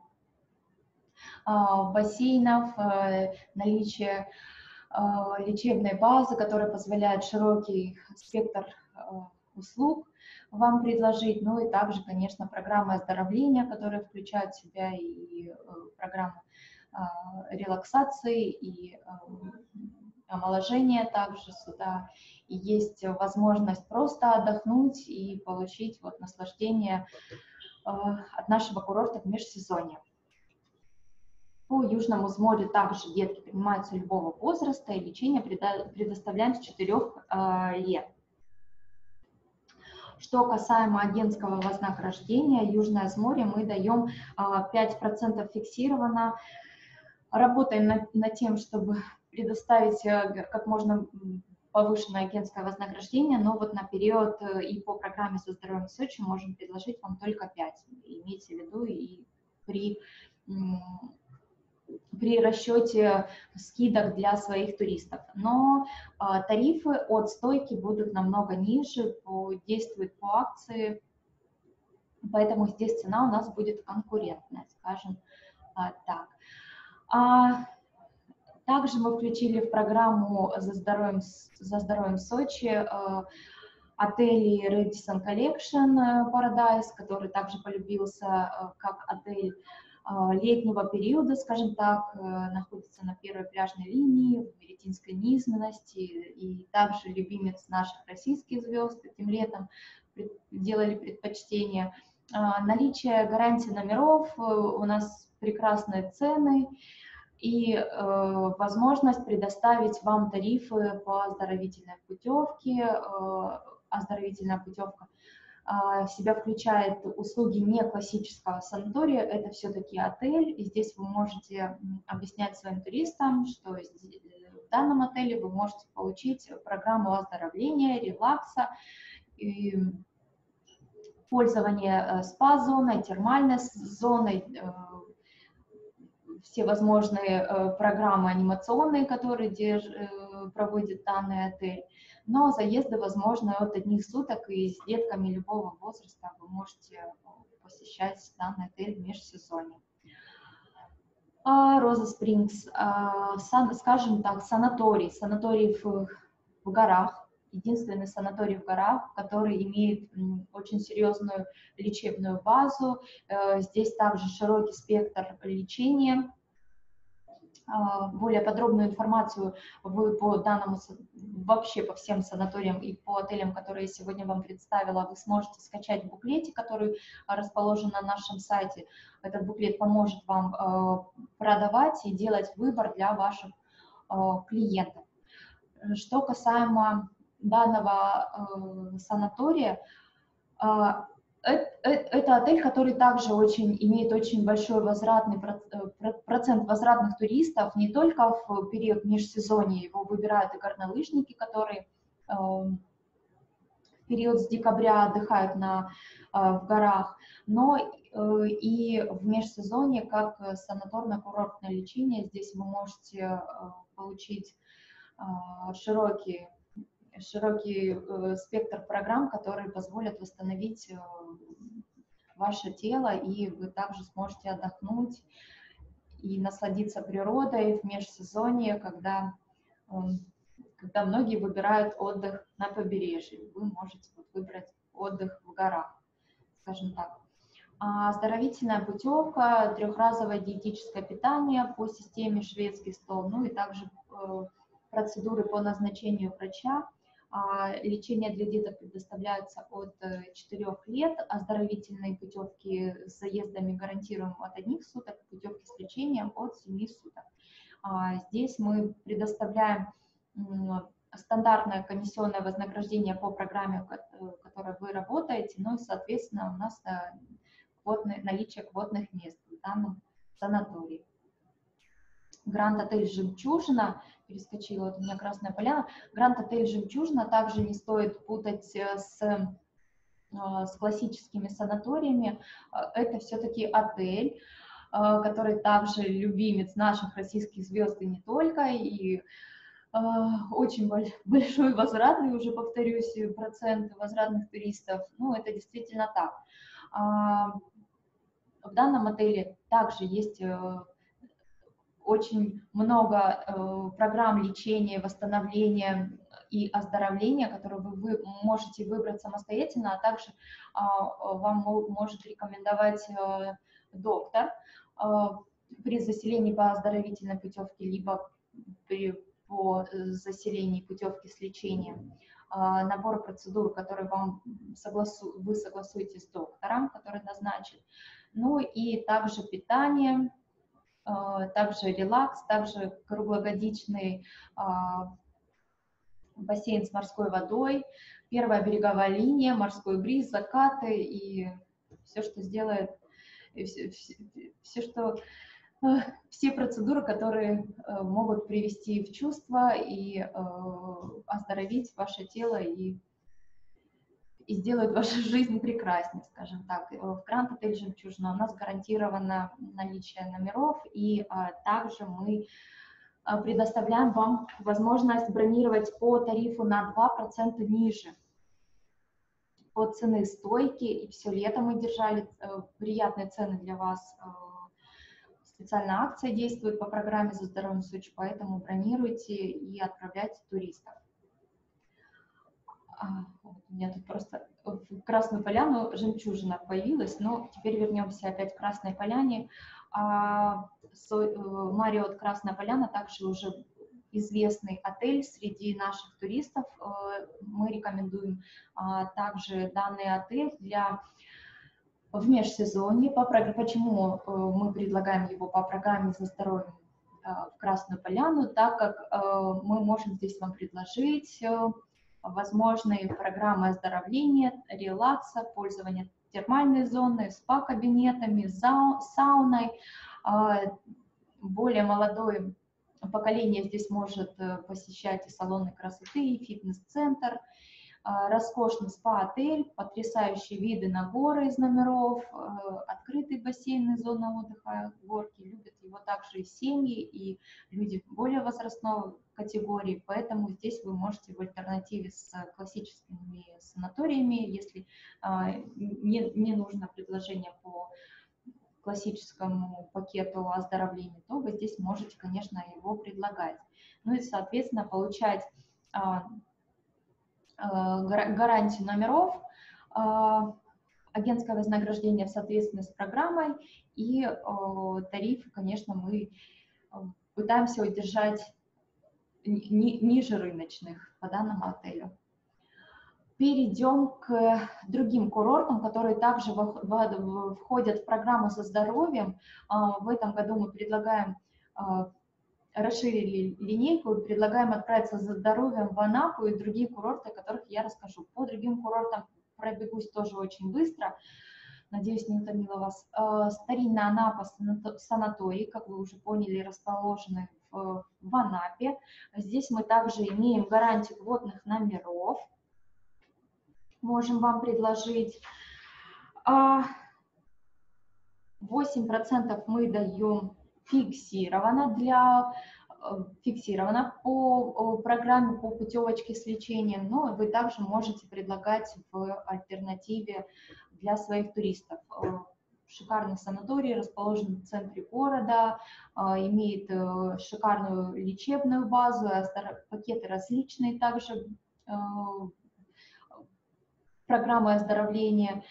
бассейнов, наличие лечебной базы, которая позволяет широкий спектр услуг вам предложить, ну и также, конечно, программы оздоровления, которые включают в себя и программы релаксации, и омоложения также сюда, и есть возможность просто отдохнуть и получить вот наслаждение от нашего курорта в межсезонье. По Южному морю также детки принимаются любого возраста, и лечение предоставляем с четырёх лет. Что касаемо агентского вознаграждения, Южное море мы даем пять процентов фиксированно. Работаем над, над тем, чтобы предоставить как можно повышенное агентское вознаграждение, но вот на период и по программе «За здоровьем в Сочи» можем предложить вам только пять. Имейте в виду и при, при расчете скидок для своих туристов. Но а, тарифы от стойки будут намного ниже, по, действуют по акции, поэтому здесь цена у нас будет конкурентная, скажем а, так. А, также мы включили в программу «За здоровьем, за здоровьем в Сочи» а, отели Radisson Collection Paradise, который также полюбился а, как отель летнего периода, скажем так, находится на первой пляжной линии в Меретинской низменности, и также любимец наших российских звезд этим летом делали предпочтение. Наличие гарантии номеров, у нас прекрасные цены и возможность предоставить вам тарифы по оздоровительной путевке. Оздоровительная путевка в себя включает услуги не классического санатория, это все-таки отель, и здесь вы можете объяснять своим туристам, что в данном отеле вы можете получить программу оздоровления, релакса, и пользование спа-зоной, термальной зоной, все возможные программы анимационные, которые проводит данный отель. Но заезды возможны от одних суток, и с детками любого возраста вы можете посещать данный отель в межсезонье. Роза Спрингс, скажем так, санаторий, санаторий в, в горах, единственный санаторий в горах, который имеет очень серьезную лечебную базу. Здесь также широкий спектр лечения. Более подробную информацию вы по данному, вообще по всем санаториям и по отелям, которые я сегодня вам представила, вы сможете скачать в буклете, который расположен на нашем сайте. Этот буклет поможет вам продавать и делать выбор для ваших клиентов. Что касаемо данного санатория, это отель, который также очень, имеет очень большой возвратный процент возвратных туристов, не только в период межсезонья, его выбирают и горнолыжники, которые э, в период с декабря отдыхают на, э, в горах, но э, и в межсезонье, как санаторно-курортное лечение, здесь вы можете э, получить э, широкий широкий э, спектр программ, которые позволят восстановить э, ваше тело, и вы также сможете отдохнуть и насладиться природой в межсезонье, когда, э, когда многие выбирают отдых на побережье. Вы можете вот выбрать отдых в горах, скажем так. А оздоровительная путевка, трехразовое диетическое питание по системе шведский стол, ну и также э, процедуры по назначению врача. Лечение для деток предоставляется от четырёх лет, оздоровительные путевки с заездами гарантируем от одних суток, путевки с лечением от семи суток. Здесь мы предоставляем стандартное комиссионное вознаграждение по программе, в которой вы работаете, ну и, соответственно, у нас квотные, наличие квотных мест в данном санатории. Гранд-отель «Жемчужина», перескочила, вот у меня Красная Поляна. Гранд-отель «Жемчужина» также не стоит путать с, с классическими санаториями. Это все-таки отель, который также любимец наших российских звезд и не только. И очень большой возвратный, уже повторюсь, процент возвратных туристов. Ну, это действительно так. В данном отеле также есть очень много программ лечения, восстановления и оздоровления, которые вы, вы можете выбрать самостоятельно, а также вам может рекомендовать доктор при заселении по оздоровительной путевке, либо при, по заселении путевки с лечением. Набор процедур, которые вам согласу, вы согласуете с доктором, который назначит. Ну и также питание, также релакс, также круглогодичный бассейн с морской водой, первая береговая линия, морской бриз, закаты и все, что сделает, все, все, все что, все процедуры, которые могут привести в чувство и оздоровить ваше тело и, и сделают вашу жизнь прекраснее, скажем так. В Гранд Отель Жемчужина у нас гарантировано наличие номеров, и также мы предоставляем вам возможность бронировать по тарифу на два процента ниже от цены стойки, и все лето мы держали приятные цены для вас. Специальная акция действует по программе «За здоровьем Сочи», поэтому бронируйте и отправляйте туристов. У меня тут просто в Красную Поляну Жемчужина появилась, но теперь вернемся опять к Красной Поляне. Марриотт Красная Поляна также уже известный отель среди наших туристов. Мы рекомендуем также данный отель для в межсезонье. Почему мы предлагаем его по программе «За здоровьем» в Красную Поляну? Так как мы можем здесь вам предложить возможные программы оздоровления, релакса, пользования термальной зоной, спа-кабинетами, сауной. Более молодое поколение здесь может посещать и салоны красоты, и фитнес-центр. Роскошный спа-отель, потрясающие виды на горы из номеров, открытый бассейн и зона отдыха, горки. Любят его также и семьи, и люди более возрастной категории, поэтому здесь вы можете в альтернативе с классическими санаториями, если не, не нужно предложение по классическому пакету оздоровления, то вы здесь можете, конечно, его предлагать. Ну и, соответственно, получать гарантию номеров, агентское вознаграждение в соответствии с программой и тарифы, конечно, мы пытаемся удержать ни, ниже рыночных по данному отелю. Перейдем к другим курортам, которые также входят в программу «За здоровьем». В этом году мы предлагаем расширили линейку и предлагаем отправиться за здоровьем в Анапу и другие курорты, о которых я расскажу. По другим курортам пробегусь тоже очень быстро, надеюсь, не утомила вас. Старинная Анапа санаторий, как вы уже поняли, расположены в, в Анапе. Здесь мы также имеем гарантию квотных номеров, можем вам предложить. восемь процентов мы даем фиксировано для фиксировано по программе по путевочке с лечением, но вы также можете предлагать в альтернативе для своих туристов. Шикарный санаторий, расположен в центре города, имеет шикарную лечебную базу, пакеты различные также, программы оздоровления.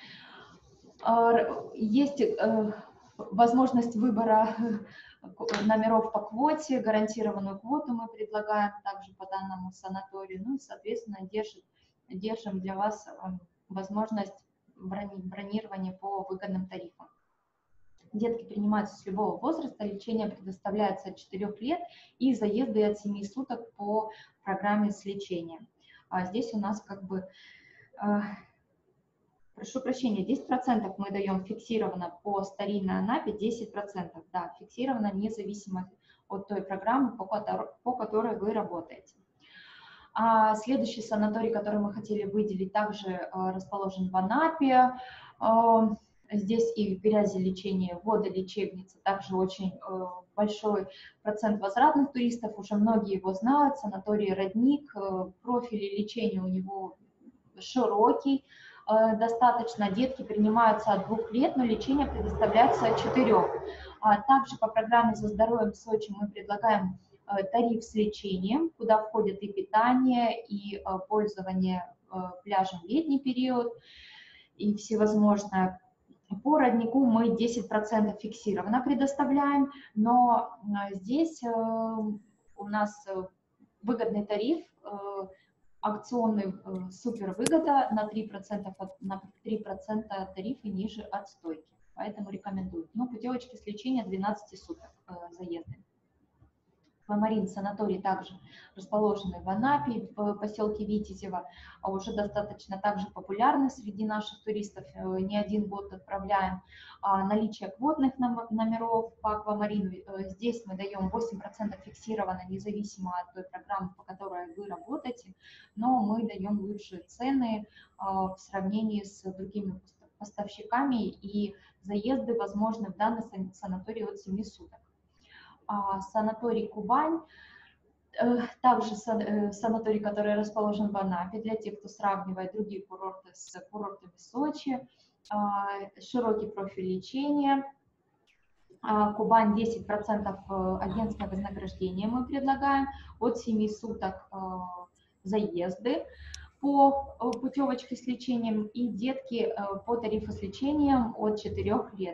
Есть возможность выбора номеров по квоте, гарантированную квоту мы предлагаем также по данному санаторию, ну и, соответственно, держим, держим для вас возможность бронирования по выгодным тарифам. Детки принимаются с любого возраста, лечение предоставляется от четырёх лет и заезды от семи суток по программе с лечением. А здесь у нас как бы... Прошу прощения, десять процентов мы даем фиксированно по старинной Анапе, десять процентов, да, фиксированно независимо от той программы, по которой, по которой вы работаете. А следующий санаторий, который мы хотели выделить, также расположен в Анапе. Здесь и грязелечение, водолечебница, также очень э, большой процент возвратных туристов, уже многие его знают, санаторий «Родник», э, профиль лечения у него широкий, э, достаточно, детки принимаются от двух лет, но лечение предоставляется от четырех. А также по программе «За здоровьем в Сочи» мы предлагаем э, тариф с лечением, куда входит и питание, и э, пользование э, пляжем в летний период, и всевозможное. По роднику мы десять процентов фиксированно предоставляем, но здесь у нас выгодный тариф, акционный супер выгода на три процента, на три процента тарифы ниже от стойки, поэтому рекомендую. Ну, путевочки с лечения двенадцать суток заезды. Аквамарин санаторий также расположенный в Анапе, в поселке Витязево, а уже достаточно также популярный среди наших туристов, не один год отправляем. А наличие квотных номеров по аквамарину, здесь мы даем восемь процентов фиксированно, независимо от той программы, по которой вы работаете, но мы даем лучшие цены в сравнении с другими поставщиками, и заезды возможны в данный санаторий от семи суток. Санаторий «Кубань», также санаторий, который расположен в Анапе, для тех, кто сравнивает другие курорты с курортами Сочи, широкий профиль лечения. Кубань десять процентов агентское вознаграждение мы предлагаем, от семи суток заезды по путевочке с лечением, и детки по тарифу с лечением от четырёх лет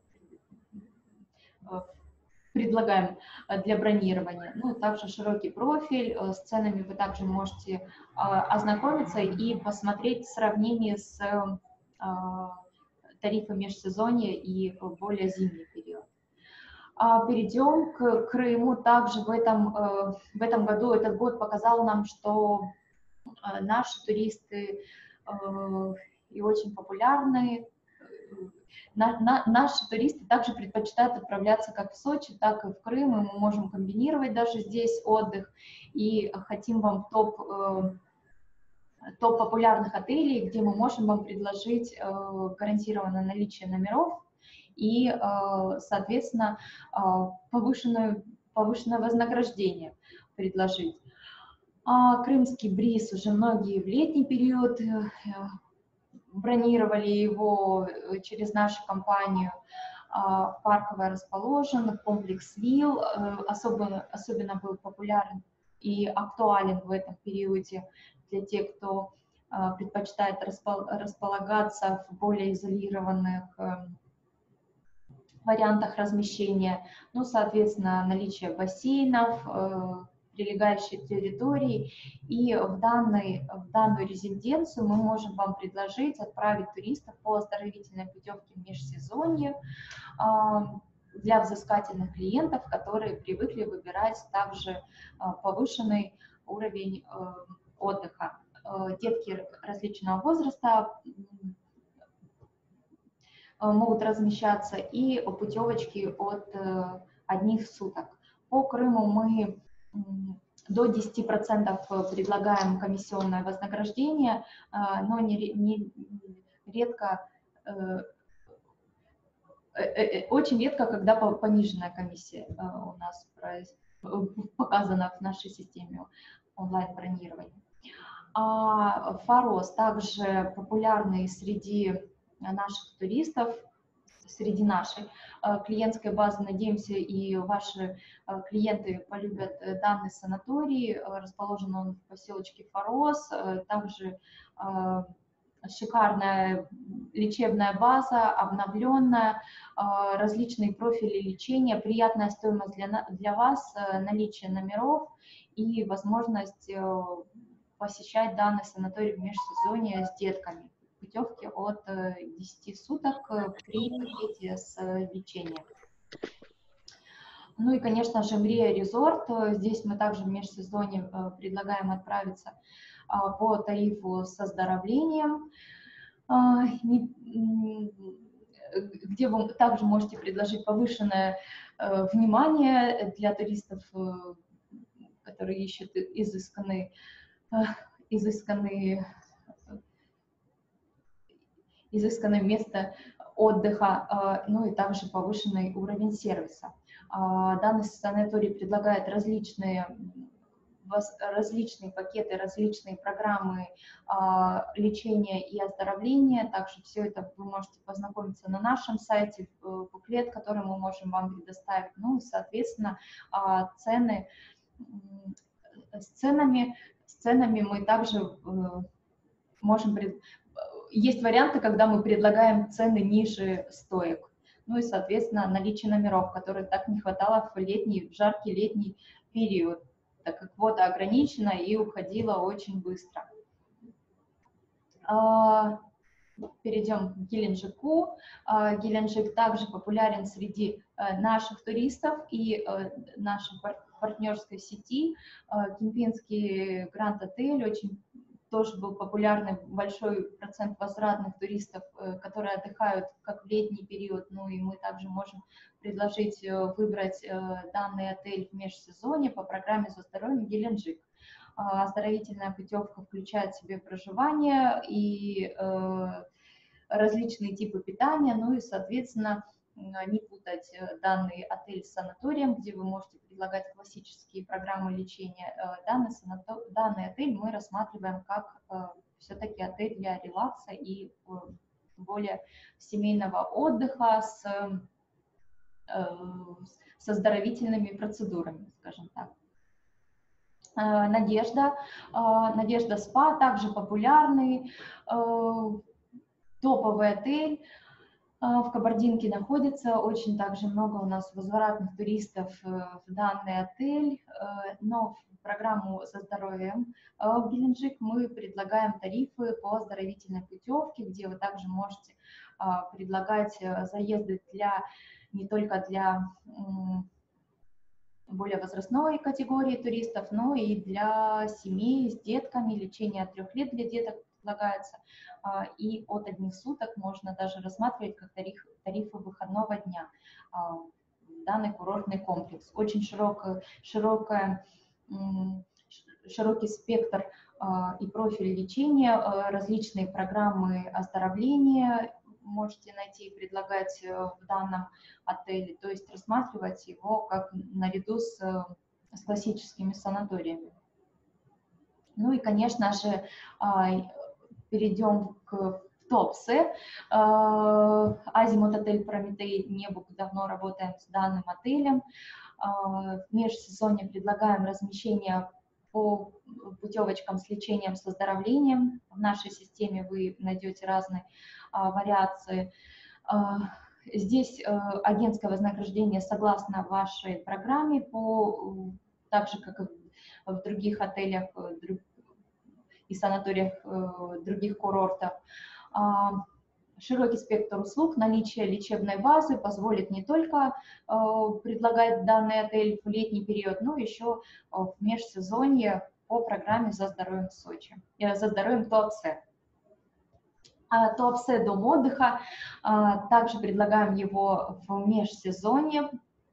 предлагаем для бронирования. Ну, также широкий профиль, с ценами вы также можете ознакомиться и посмотреть в сравнении с тарифом межсезонья и более зимний период. Перейдем к Крыму. Также в этом, в этом году, этот год показал нам, что наши туристы и очень популярные, На, на, наши туристы также предпочитают отправляться как в Сочи, так и в Крым, и мы можем комбинировать даже здесь отдых, и хотим вам топ, э, топ популярных отелей, где мы можем вам предложить э, гарантированное наличие номеров и, э, соответственно, э, повышенное, повышенное вознаграждение предложить. А крымский бриз уже многие в летний период э, бронировали его через нашу компанию. Парковая расположен, комплекс вилл, особенно, особенно был популярен и актуален в этом периоде для тех, кто предпочитает располагаться в более изолированных вариантах размещения. Ну, соответственно, наличие бассейнов, прилегающей территории, и в, данной, в данную резиденцию мы можем вам предложить отправить туристов по оздоровительной путевке в межсезонье э, для взыскательных клиентов, которые привыкли выбирать также э, повышенный уровень э, отдыха. Э, детки различного возраста э, могут размещаться, и путевочки от э, одних суток. По Крыму мы до десяти процентов предлагаем комиссионное вознаграждение, но не, не редко, очень редко, когда пониженная комиссия у нас показана в нашей системе онлайн-бронирования. А Фарос также популярный среди наших туристов, среди нашей клиентской базы. Надеемся, и ваши клиенты полюбят данный санаторий. Расположен он в поселочке Фарос. Также шикарная лечебная база, обновленная, различные профили лечения, приятная стоимость для, для вас, наличие номеров и возможность посещать данный санаторий в межсезонье с детками. Путевки от десяти суток при пакете с лечением. Ну и, конечно же, Мрия Резорт. Здесь мы также в межсезонье предлагаем отправиться по тарифу с оздоровлением, где вы также можете предложить повышенное внимание для туристов, которые ищут изысканные, изысканные изысканное место отдыха, ну и также повышенный уровень сервиса. Данный санаторий предлагает различные, различные пакеты, различные программы лечения и оздоровления. Также все это вы можете познакомиться на нашем сайте, буклет, который мы можем вам предоставить. Ну и, соответственно, цены, с ценами, с ценами мы также можем... Есть варианты, когда мы предлагаем цены ниже стоек. Ну и, соответственно, наличие номеров, которые так не хватало в летний, в жаркий летний период, так как квота ограничена и уходила очень быстро. Перейдем к Геленджику. Геленджик также популярен среди наших туристов и нашей партнерской сети. Кемпинский Гранд-отель очень тоже был популярный, большой процент возвратных туристов, которые отдыхают как в летний период, ну и мы также можем предложить выбрать данный отель в межсезонье по программе «За здоровьем Геленджик». Оздоровительная путевка включает в себе проживание и различные типы питания, ну и, соответственно, не путать данный отель с санаторием, где вы можете предлагать классические программы лечения. Данный, санатор... данный отель мы рассматриваем как все-таки отель для релакса и более семейного отдыха с, с оздоровительными процедурами, скажем так. Надежда, Надежда спа, также популярный топовый отель. В Кабардинке находится, очень также много у нас возвратных туристов в данный отель, но в программу «За здоровьем» в Геленджик мы предлагаем тарифы по оздоровительной путевке, где вы также можете предлагать заезды для, не только для более возрастной категории туристов, но и для семей с детками, лечение от трех лет для деток предлагается, и от одних суток можно даже рассматривать как тариф, тарифы выходного дня данный курортный комплекс. Очень широкая, широкая, широкий спектр и профиль лечения, различные программы оздоровления можете найти и предлагать в данном отеле, то есть рассматривать его как наряду с, с классическими санаториями. Ну и, конечно же, перейдем к Туапсе. Азимут отель Прометей Небук, давно работаем с данным отелем. В межсезонье предлагаем размещение по путевочкам с лечением, с оздоровлением. В нашей системе вы найдете разные вариации. Здесь агентское вознаграждение согласно вашей программе, по, так же, как и в других отелях и санаториях других курортов. Широкий спектр услуг, наличие лечебной базы позволит не только предлагать данный отель в летний период, но еще в межсезонье по программе «За здоровьем в Сочи», «За здоровьем Туапсе». Туапсе дом отдыха, также предлагаем его в межсезонье.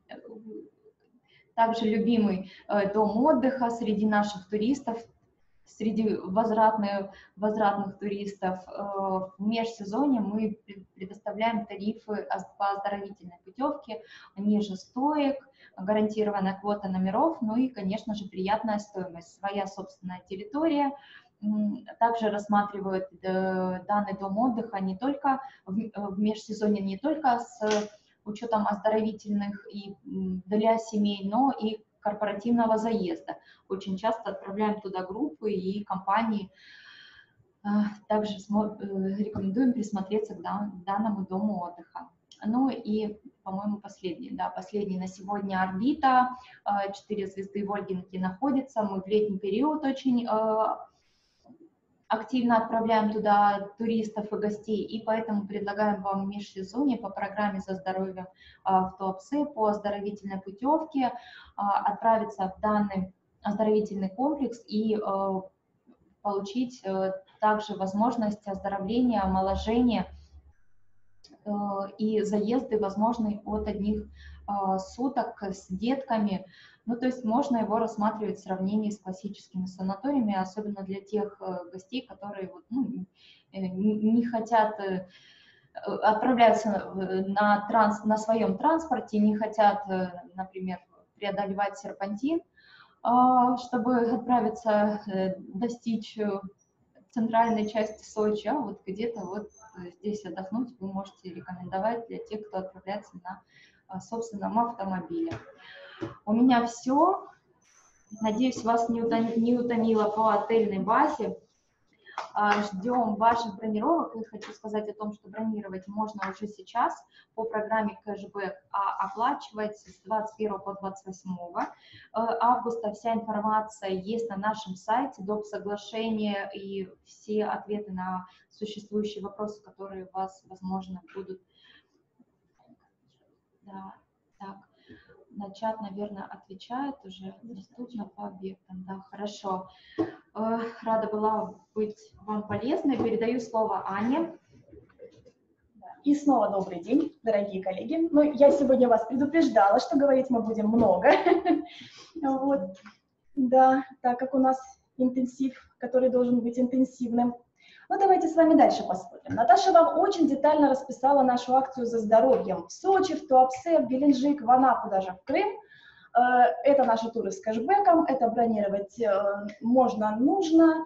Также любимый дом отдыха среди наших туристов, среди возвратных, возвратных туристов. В межсезонье мы предоставляем тарифы по оздоровительной путевке, ниже стоек, гарантированная квота номеров, ну и, конечно же, приятная стоимость, своя собственная территория. Также рассматривают данный дом отдыха не только в межсезонье, не только с учетом оздоровительных и для семей, но и корпоративного заезда. Очень часто отправляем туда группы и компании. Также рекомендуем присмотреться к данному дому отдыха. Ну и, по-моему, последний, да, последний на сегодня орбита. Четыре звезды в Ольгинке находится. Мы в летний период очень активно отправляем туда туристов и гостей, и поэтому предлагаем вам в межсезонье по программе «За здоровьем» в Туапсе по оздоровительной путевке отправиться в данный оздоровительный комплекс и получить также возможность оздоровления, омоложения и заезды возможны от одних суток с детками. Ну, то есть можно его рассматривать в сравнении с классическими санаториями, особенно для тех гостей, которые вот, ну, не хотят отправляются на, транс, на своем транспорте, не хотят, например, преодолевать серпантин, чтобы отправиться, достичь центральной части Сочи, а вот где-то вот здесь отдохнуть вы можете рекомендовать для тех, кто отправляется на собственном автомобиле. У меня все. Надеюсь, вас не утомило по отельной базе. Ждем ваших бронировок. И хочу сказать о том, что бронировать можно уже сейчас по программе кэшбэк, а оплачивать с двадцать первого по двадцать восьмое августа. Вся информация есть на нашем сайте, доп. Соглашение и все ответы на существующие вопросы, которые у вас, возможно, будут. Да, так. На чат, наверное, отвечает уже, доступно по объектам. Да, хорошо. Рада была быть вам полезной. Передаю слово Ане. И снова добрый день, дорогие коллеги. Ну, я сегодня вас предупреждала, что говорить мы будем много. Вот. Да, так как у нас интенсив, который должен быть интенсивным. Ну, давайте с вами дальше посмотрим. Наташа вам очень детально расписала нашу акцию за здоровьем в Сочи, в Туапсе, в Геленджик, в Анапу, даже в Крым. Это наши туры с кэшбэком, это бронировать можно, нужно.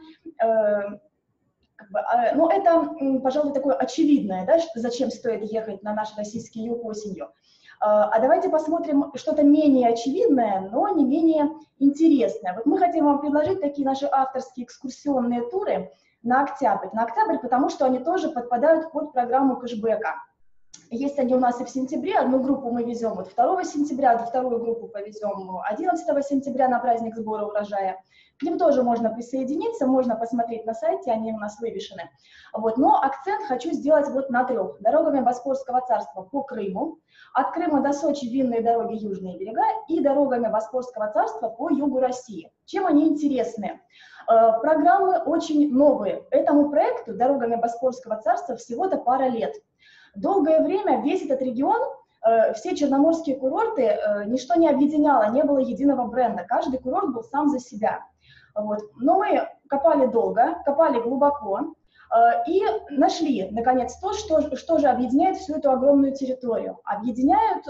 Как бы, ну, это, пожалуй, такое очевидное, да, зачем стоит ехать на наш российский юг осенью. А давайте посмотрим что-то менее очевидное, но не менее интересное. Вот мы хотим вам предложить такие наши авторские экскурсионные туры на октябрь. На октябрь, потому что они тоже подпадают под программу кэшбэка. Есть они у нас и в сентябре, одну группу мы везем вот второго сентября, вторую группу повезем одиннадцатого сентября на праздник сбора урожая. К ним тоже можно присоединиться, можно посмотреть на сайте, они у нас вывешены. Вот, но акцент хочу сделать вот на трех. Дорогами Боспорского царства по Крыму, от Крыма до Сочи винные дороги, южные берега, и дорогами Боспорского царства по югу России. Чем они интересны? Программы очень новые. Этому проекту «Дорогами Боспорского царства» всего-то пара лет. Долгое время весь этот регион, все черноморские курорты, ничто не объединяло, не было единого бренда. Каждый курорт был сам за себя. Вот. Но мы копали долго, копали глубоко и нашли, наконец, то, что, что же объединяет всю эту огромную территорию. Объединяют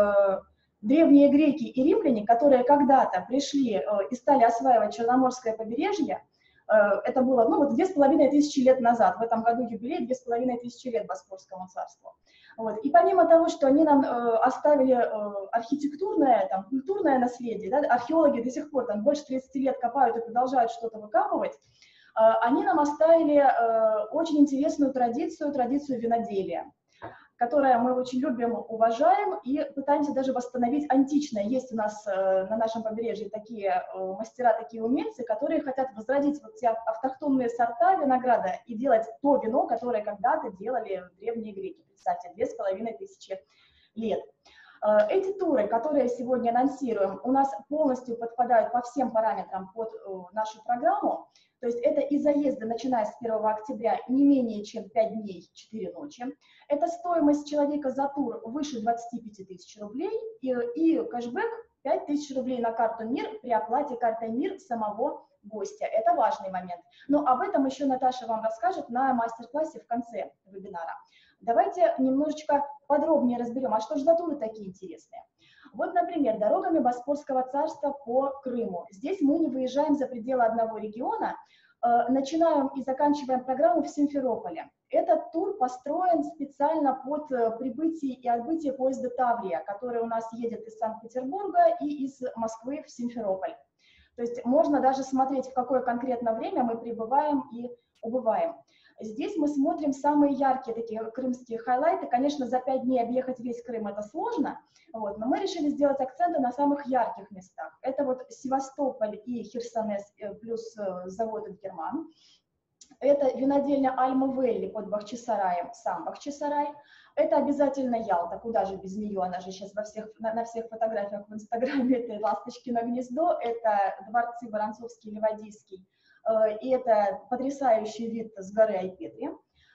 древние греки и римляне, которые когда-то пришли и стали осваивать Черноморское побережье. Это было, ну, вот две с половиной тысячи лет назад. В этом году юбилей две с половиной тысячи лет Боспорскому царству. Вот. И помимо того, что они нам э, оставили э, архитектурное, там, культурное наследие, да, археологи до сих пор там больше тридцати лет копают и продолжают что-то выкапывать, э, они нам оставили э, очень интересную традицию, традицию виноделия, которое мы очень любим, уважаем и пытаемся даже восстановить античное. Есть у нас э, на нашем побережье такие э, мастера, такие умельцы, которые хотят возродить вот те автохтонные сорта винограда и делать то вино, которое когда-то делали древние греки. Представьте, две с половиной тысячи лет. Э, эти туры, которые сегодня анонсируем, у нас полностью подпадают по всем параметрам под э, нашу программу. То есть это и заезды, начиная с первого октября, не менее чем пять дней, четыре ночи. Это стоимость человека за тур выше двадцати пяти тысяч рублей и, и кэшбэк пять тысяч рублей на карту МИР при оплате картой МИР самого гостя. Это важный момент. Но об этом еще Наташа вам расскажет на мастер-классе в конце вебинара. Давайте немножечко подробнее разберем, а что же за туры такие интересные. Вот, например, дорогами Боспорского царства по Крыму. Здесь мы не выезжаем за пределы одного региона, э, начинаем и заканчиваем программу в Симферополе. Этот тур построен специально под э, прибытие и отбытие поезда «Таврия», который у нас едет из Санкт-Петербурга и из Москвы в Симферополь. То есть можно даже смотреть, в какое конкретно время мы прибываем и убываем. Здесь мы смотрим самые яркие такие крымские хайлайты. Конечно, за пять дней объехать весь Крым это сложно, вот, но мы решили сделать акценты на самых ярких местах. Это вот Севастополь и Херсонес плюс завод Инкерман. Это винодельня Альма-Велли под Бахчисараем, сам Бахчисарай. Это обязательно Ялта, куда же без нее, она же сейчас во всех, на, на всех фотографиях в Инстаграме, это Ласточкино гнездо, это дворцы Воронцовский и Ливадийский. И это потрясающий вид с горы Айпетри.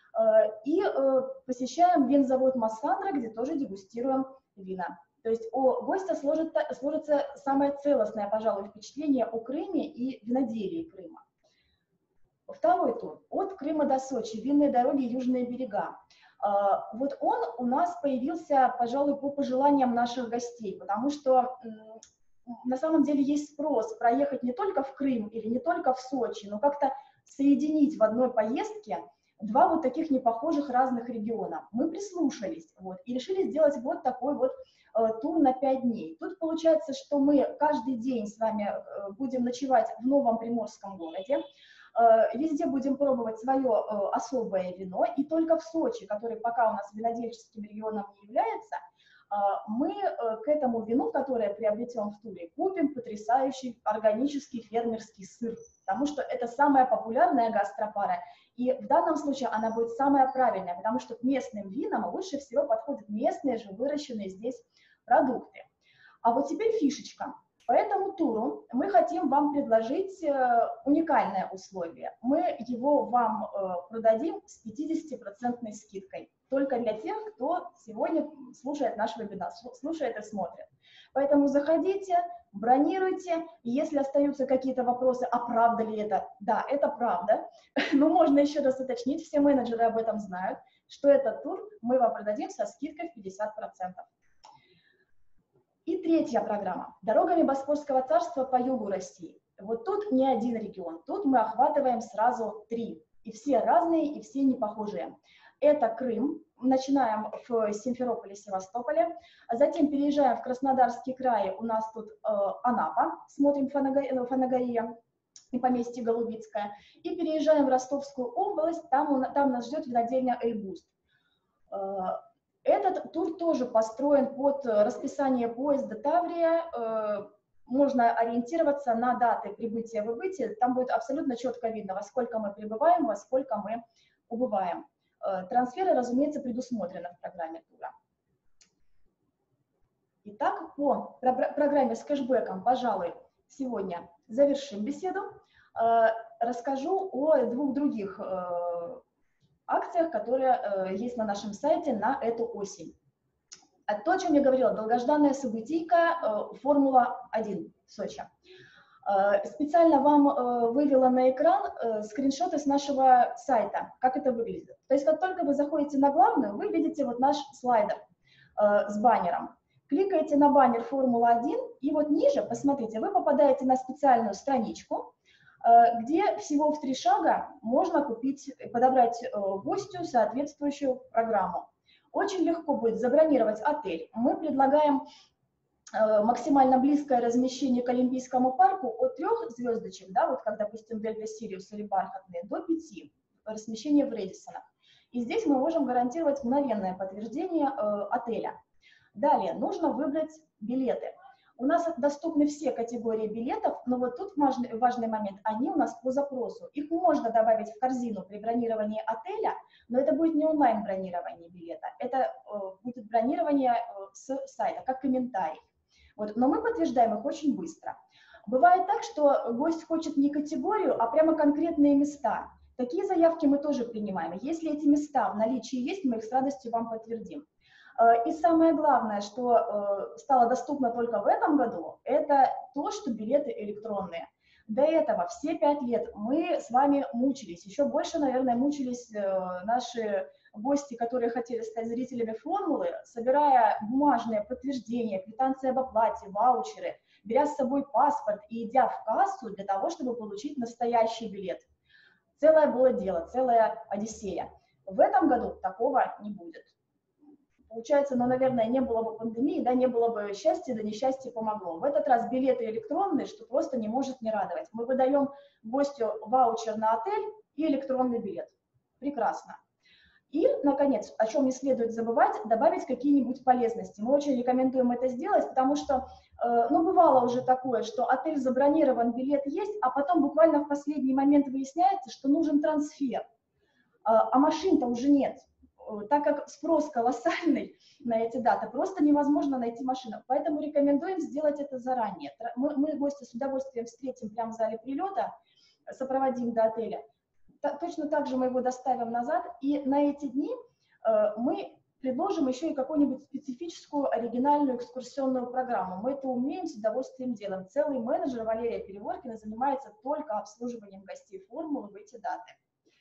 И посещаем винзавод Массандра, где тоже дегустируем вина. То есть у гостя сложится, сложится самое целостное, пожалуй, впечатление о Крыме и виноделии Крыма. Второй тур от Крыма до Сочи, винные дороги, южные берега. Вот он у нас появился, пожалуй, по пожеланиям наших гостей, потому что на самом деле есть спрос проехать не только в Крым или не только в Сочи, но как-то соединить в одной поездке два вот таких непохожих разных региона. Мы прислушались вот, и решили сделать вот такой вот э, тур на пять дней. Тут получается, что мы каждый день с вами э, будем ночевать в новом приморском городе. Везде будем пробовать свое особое вино, и только в Сочи, который пока у нас винодельческим регионом не является, мы к этому вину, которое приобретем в туре, купим потрясающий органический фермерский сыр, потому что это самая популярная гастропара, и в данном случае она будет самая правильная, потому что к местным винам лучше всего подходят местные же выращенные здесь продукты. А вот теперь фишечка. По этому туру мы хотим вам предложить уникальное условие. Мы его вам продадим с пятидесятипроцентной скидкой. Только для тех, кто сегодня слушает наш вебинар, слушает и смотрит. Поэтому заходите, бронируйте. И если остаются какие-то вопросы, а правда ли это? Да, это правда. Но можно еще раз уточнить, все менеджеры об этом знают, что этот тур мы вам продадим со скидкой в пятьдесят процентов. И третья программа «Дорогами Босфорского царства по югу России». Вот тут не один регион, тут мы охватываем сразу три. И все разные, и все непохожие. Это Крым, начинаем в Симферополе, Севастополе, а затем переезжаем в Краснодарский край, у нас тут э, Анапа, смотрим Фанагория и поместье Голубицкое, и переезжаем в Ростовскую область, там, там нас ждет винодельня Эльбуст. Этот тур тоже построен под расписание поезда Таврия. Можно ориентироваться на даты прибытия и выбытия. Там будет абсолютно четко видно, во сколько мы прибываем, во сколько мы убываем. Трансферы, разумеется, предусмотрены в программе тура. Итак, по программе с кэшбэком, пожалуй, сегодня завершим беседу. Расскажу о двух других акциях, которые э, есть на нашем сайте на эту осень. А то, о чем я говорила, долгожданная событийка э, Формула один в Сочи. Э, специально вам э, вывела на экран э, скриншоты с нашего сайта, как это выглядит. То есть, как только вы заходите на главную, вы видите вот наш слайдер э, с баннером. Кликаете на баннер Формула один, и вот ниже, посмотрите, вы попадаете на специальную страничку, где всего в три шага можно купить, подобрать гостю соответствующую программу. Очень легко будет забронировать отель. Мы предлагаем максимально близкое размещение к Олимпийскому парку от трех звездочек, да, вот как, допустим, Дельта Сириус или Бархатные, до пяти размещение в Рэдиссонах. И здесь мы можем гарантировать мгновенное подтверждение э, отеля. Далее нужно выбрать билеты. У нас доступны все категории билетов, но вот тут важный, важный момент, они у нас по запросу. Их можно добавить в корзину при бронировании отеля, но это будет не онлайн-бронирование билета, это э, будет бронирование э, с сайта, как комментарий. Вот, но мы подтверждаем их очень быстро. Бывает так, что гость хочет не категорию, а прямо конкретные места. Такие заявки мы тоже принимаем. Если эти места в наличии есть, мы их с радостью вам подтвердим. И самое главное, что стало доступно только в этом году, это то, что билеты электронные. До этого все пять лет мы с вами мучились, еще больше, наверное, мучились наши гости, которые хотели стать зрителями формулы, собирая бумажные подтверждения, квитанции об оплате, ваучеры, беря с собой паспорт и идя в кассу для того, чтобы получить настоящий билет. Целое было дело, целая одиссея. В этом году такого не будет. Получается, ну, наверное, не было бы пандемии, да, не было бы счастья, да несчастье помогло. В этот раз билеты электронные, что просто не может не радовать. Мы выдаем гостю ваучер на отель и электронный билет. Прекрасно. И, наконец, о чем не следует забывать, добавить какие-нибудь полезности. Мы очень рекомендуем это сделать, потому что, э, ну, бывало уже такое, что отель забронирован, билет есть, а потом буквально в последний момент выясняется, что нужен трансфер, э, а машин-то уже нет. Так как спрос колоссальный на эти даты, просто невозможно найти машину. Поэтому рекомендуем сделать это заранее. Мы, мы гостя с удовольствием встретим прямо в зале прилета, сопроводим до отеля. Точно так же мы его доставим назад, и на эти дни э, мы предложим еще и какую-нибудь специфическую оригинальную экскурсионную программу. Мы это умеем, с удовольствием делаем. Целый менеджер Валерия Переворкина занимается только обслуживанием гостей формулы в эти даты.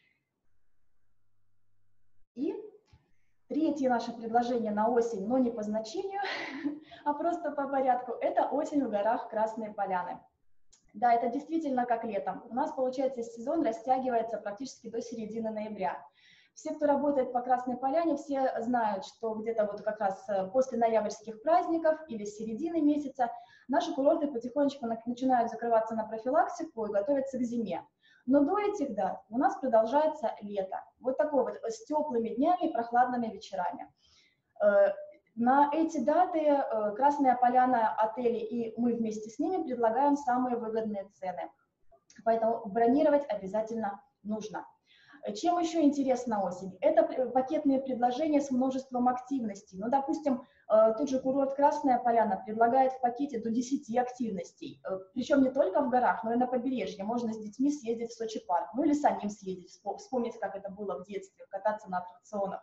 И третье наше предложение на осень, но не по значению, а просто по порядку, это осень в горах Красные Поляны. Да, это действительно как летом. У нас, получается, сезон растягивается практически до середины ноября. Все, кто работает по Красной Поляне, все знают, что где-то вот как раз после ноябрьских праздников или с середины месяца наши курорты потихонечку начинают закрываться на профилактику и готовятся к зиме. Но до этих дат у нас продолжается лето. Вот такое вот с теплыми днями и прохладными вечерами. На эти даты Красная Поляна, отели и мы вместе с ними предлагаем самые выгодные цены. Поэтому бронировать обязательно нужно. Чем еще интересна осень? Это пакетные предложения с множеством активностей. Ну, допустим, тот же курорт Красная Поляна предлагает в пакете до десяти активностей. Причем не только в горах, но и на побережье. Можно с детьми съездить в Сочи парк, ну или самим съездить, вспомнить, как это было в детстве, кататься на аттракционах.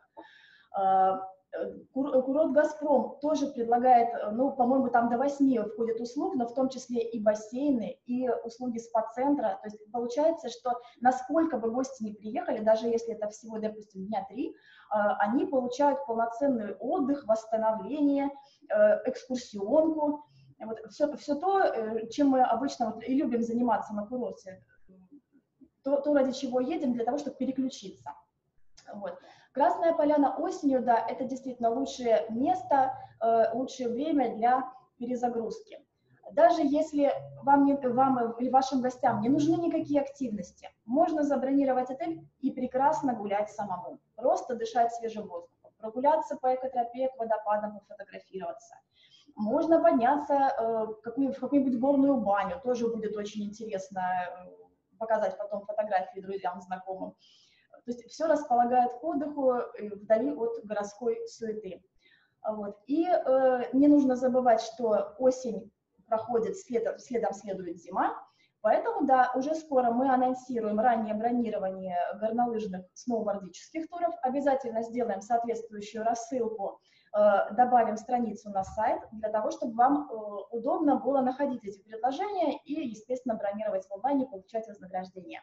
Курорт «Газпром» тоже предлагает, ну, по-моему, там до восьми входят услуг, но в том числе и бассейны, и услуги спа-центра. То есть получается, что насколько бы гости не приехали, даже если это всего, допустим, дня три, они получают полноценный отдых, восстановление, экскурсионку. Вот все, все то, чем мы обычно вот и любим заниматься на курорте, то, то, ради чего едем, для того, чтобы переключиться. Вот. Красная Поляна осенью, да, это действительно лучшее место, э, лучшее время для перезагрузки. Даже если вам, не, вам или вашим гостям не нужны никакие активности, можно забронировать отель и прекрасно гулять самому. Просто дышать свежим воздухом, прогуляться по экотропе, к водопадам, пофотографироваться. Можно подняться э, в какую-нибудь горную баню, тоже будет очень интересно э, показать потом фотографии друзьям, знакомым. То есть все располагает к отдыху вдали от городской суеты. Вот. И э, не нужно забывать, что осень проходит, следом, следом следует зима, поэтому, да, уже скоро мы анонсируем раннее бронирование горнолыжных сноубордических туров, обязательно сделаем соответствующую рассылку, э, добавим страницу на сайт, для того, чтобы вам э, удобно было находить эти предложения и, естественно, бронировать в онлайне, получать вознаграждение.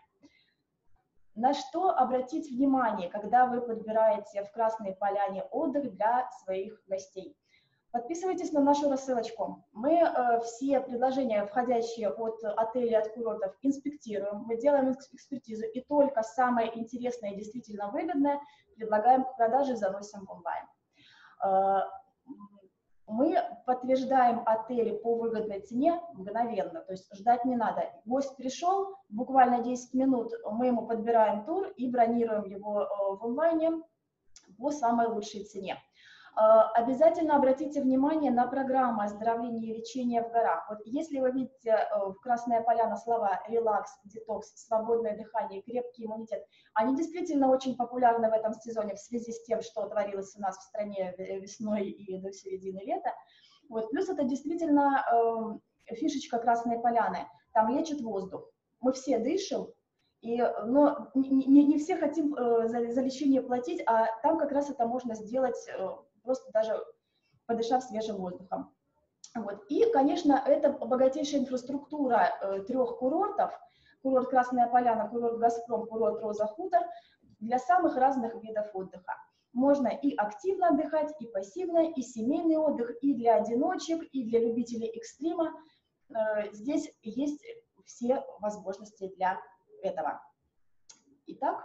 На что обратить внимание, когда вы подбираете в Красной Поляне отдых для своих гостей? Подписывайтесь на нашу рассылочку. Мы э, все предложения, входящие от отелей, от курортов, инспектируем, мы делаем экспертизу, и только самое интересное и действительно выгодное предлагаем к продаже, заносим в онлайн. Э, Мы подтверждаем отели по выгодной цене мгновенно, то есть ждать не надо. Гость пришел, буквально десять минут мы ему подбираем тур и бронируем его в онлайне по самой лучшей цене. Обязательно обратите внимание на программу оздоровления и лечения в горах. Вот если вы видите в Красная Поляна слова релакс, детокс, свободное дыхание и крепкий иммунитет, они действительно очень популярны в этом сезоне в связи с тем, что творилось у нас в стране весной и до середины лета. Вот. Плюс это действительно э, фишечка Красной Поляны. Там лечит воздух. Мы все дышим, и, но не, не, не все хотим э, за, за лечение платить, а там как раз это можно сделать э, просто даже подышав свежим воздухом. Вот. И, конечно, это богатейшая инфраструктура э, трех курортов, курорт Красная Поляна, курорт «Газпром», курорт «Роза Хутор», для самых разных видов отдыха. Можно и активно отдыхать, и пассивно, и семейный отдых, и для одиночек, и для любителей экстрима. Э, здесь есть все возможности для этого. Итак,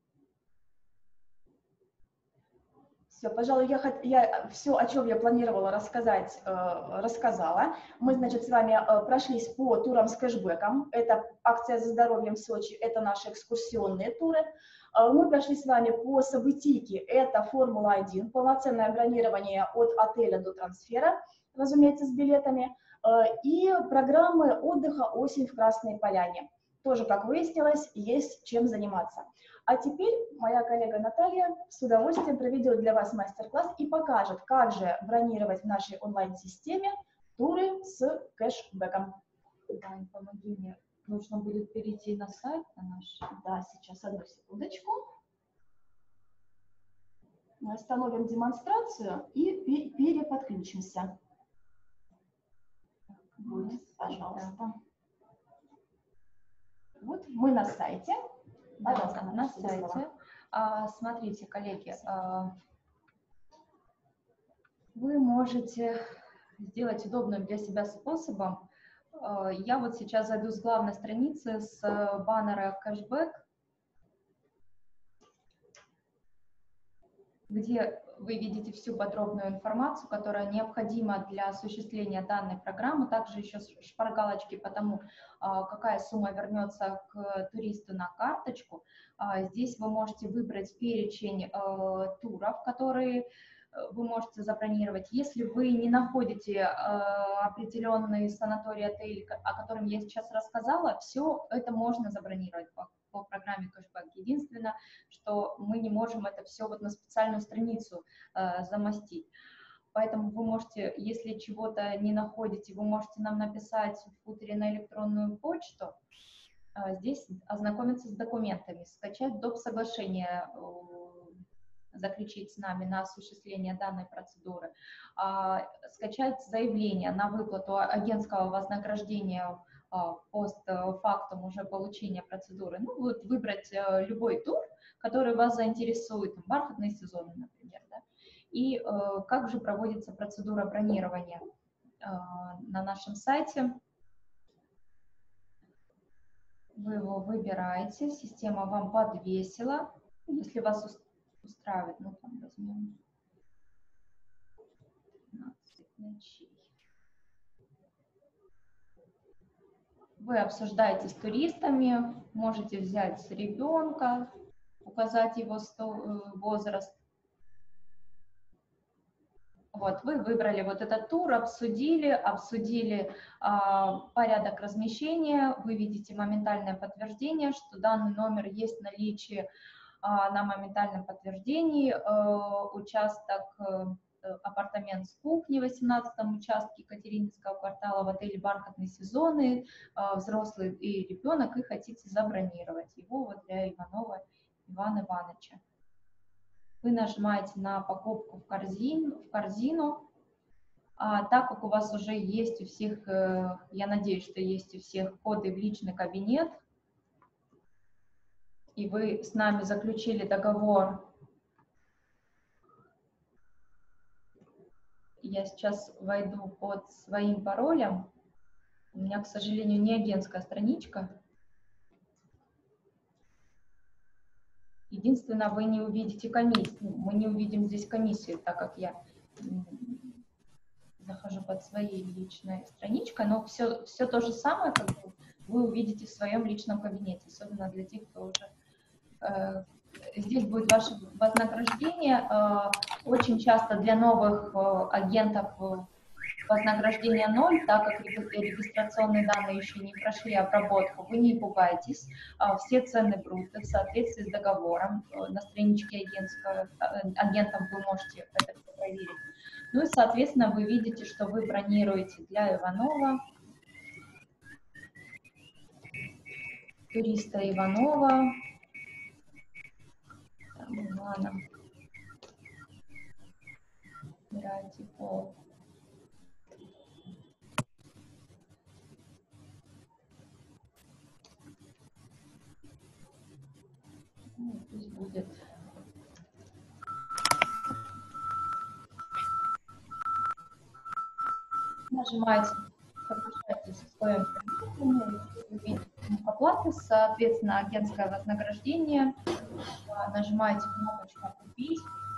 все, пожалуй, я, я все, о чем я планировала рассказать, э, рассказала. Мы, значит, с вами э, прошлись по турам с кэшбэком. Это акция «За здоровьем в Сочи», это наши экскурсионные туры. Э, мы прошли с вами по событийке, это Формула один, полноценное бронирование от отеля до трансфера, разумеется, с билетами, э, и программы отдыха «Осень в Красной Поляне». Тоже, как выяснилось, есть чем заниматься. А теперь моя коллега Наталья с удовольствием проведет для вас мастер-класс и покажет, как же бронировать в нашей онлайн-системе туры с кэшбэком. Дань, помоги мне. Нужно будет перейти на сайт на наш. Да, сейчас одну секундочку. остановим демонстрацию и переподключимся. Вот, пожалуйста. Вот мы на сайте. Да, на, на сайте. А, смотрите, коллеги, а, вы можете сделать удобным для себя способом. А, я вот сейчас зайду с главной страницы, с баннера кэшбэк, где вы видите всю подробную информацию, которая необходима для осуществления данной программы, также еще шпаргалочки по тому, какая сумма вернется к туристу на карточку. Здесь вы можете выбрать перечень туров, которые вы можете забронировать. Если вы не находите определенный санаторий, отель, о котором я сейчас рассказала, все это можно забронировать по по программе кэшбэк. Единственное, что мы не можем это все вот на специальную страницу э, замостить. Поэтому вы можете, если чего-то не находите, вы можете нам написать в футере на электронную почту, э, здесь ознакомиться с документами, скачать доп. Соглашение, э, заключить с нами на осуществление данной процедуры, э, скачать заявление на выплату агентского вознаграждения постфактум уже получения процедуры, ну, вот выбрать э, любой тур, который вас заинтересует, там, бархатные сезоны, например, да, и э, как же проводится процедура бронирования э, на нашем сайте. Вы его выбираете, система вам подвесила, если вас устраивает, ну, там, возьмем пятнадцать ночей. Вы обсуждаете с туристами, можете взять ребенка, указать его возраст. Вот, вы выбрали вот этот тур, обсудили, обсудили а, порядок размещения, вы видите моментальное подтверждение, что данный номер есть в наличии а, на моментальном подтверждении, а, участок... апартамент с кухней в восемнадцатом участке Екатерининского квартала в отеле «Бархатные сезоны», взрослый и ребенок, и хотите забронировать его вот для Иванова Ивана Ивановича. Вы нажимаете на покупку в корзину, в корзину. А так как у вас уже есть у всех, я надеюсь, что есть у всех коды в личный кабинет, и вы с нами заключили договор. Я сейчас войду под своим паролем. У меня, к сожалению, не агентская страничка. Единственное, вы не увидите комиссию. Мы не увидим здесь комиссию, так как я захожу под своей личной страничкой. Но все, все то же самое, как бы, вы увидите в своем личном кабинете, особенно для тех, кто уже... Э, здесь будет ваше вознаграждение. Э, очень часто для новых э, агентов вознаграждение ноль, так как регистрационные данные еще не прошли обработку. Вы не пугайтесь, все цены бруты в соответствии с договором. На страничке агентом вы можете это проверить. Ну и, соответственно, вы видите, что вы бронируете для Иванова, туриста Иванова, там, Ивана, выбираете пол. Ну, пусть будет. Нажимаете, соглашаетесь с условием оплаты, соответственно, агентское вознаграждение. Нажимаете кнопочку «Купить».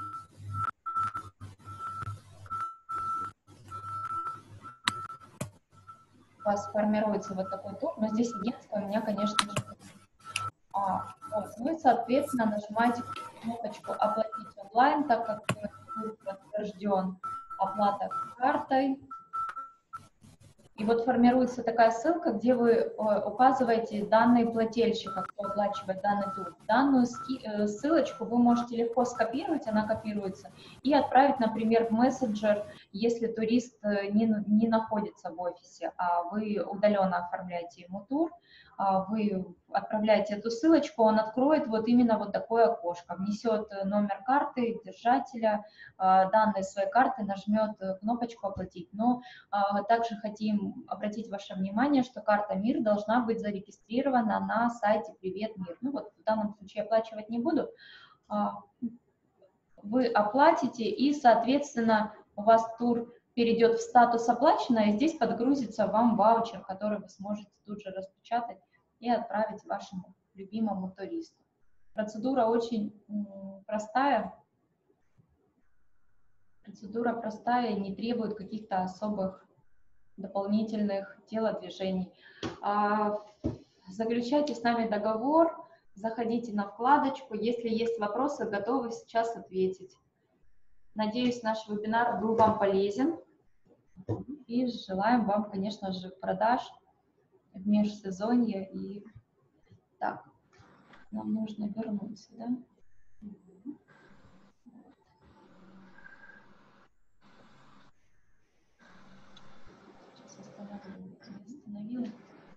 У вас формируется вот такой тур, но здесь агентское у меня, конечно же, а, вот, вы, соответственно, нажимаете кнопочку «Оплатить онлайн», так как будет подтвержден оплата картой. И вот формируется такая ссылка, где вы указываете данные плательщика, кто оплачивает данный тур. Данную ссылочку вы можете легко скопировать, она копируется, и отправить, например, в мессенджер, если турист не, не находится в офисе, а вы удаленно оформляете ему тур. вы отправляете эту ссылочку, он откроет вот именно вот такое окошко, внесет номер карты держателя, данные своей карты, нажмет кнопочку «Оплатить». Но также хотим обратить ваше внимание, что карта МИР должна быть зарегистрирована на сайте «Привет, МИР». Ну вот в данном случае оплачивать не буду. Вы оплатите, и, соответственно, у вас тур перейдет в статус «Оплачено», и здесь подгрузится вам ваучер, который вы сможете тут же распечатать и отправить вашему любимому туристу. Процедура очень простая. Процедура простая и не требует каких-то особых дополнительных телодвижений. Заключайте с нами договор, заходите на вкладочку. Если есть вопросы, готовы сейчас ответить. Надеюсь, наш вебинар был вам полезен. И желаем вам, конечно же, продаж в межсезонье. И так, нам нужно вернуться, да? Сейчас остановила.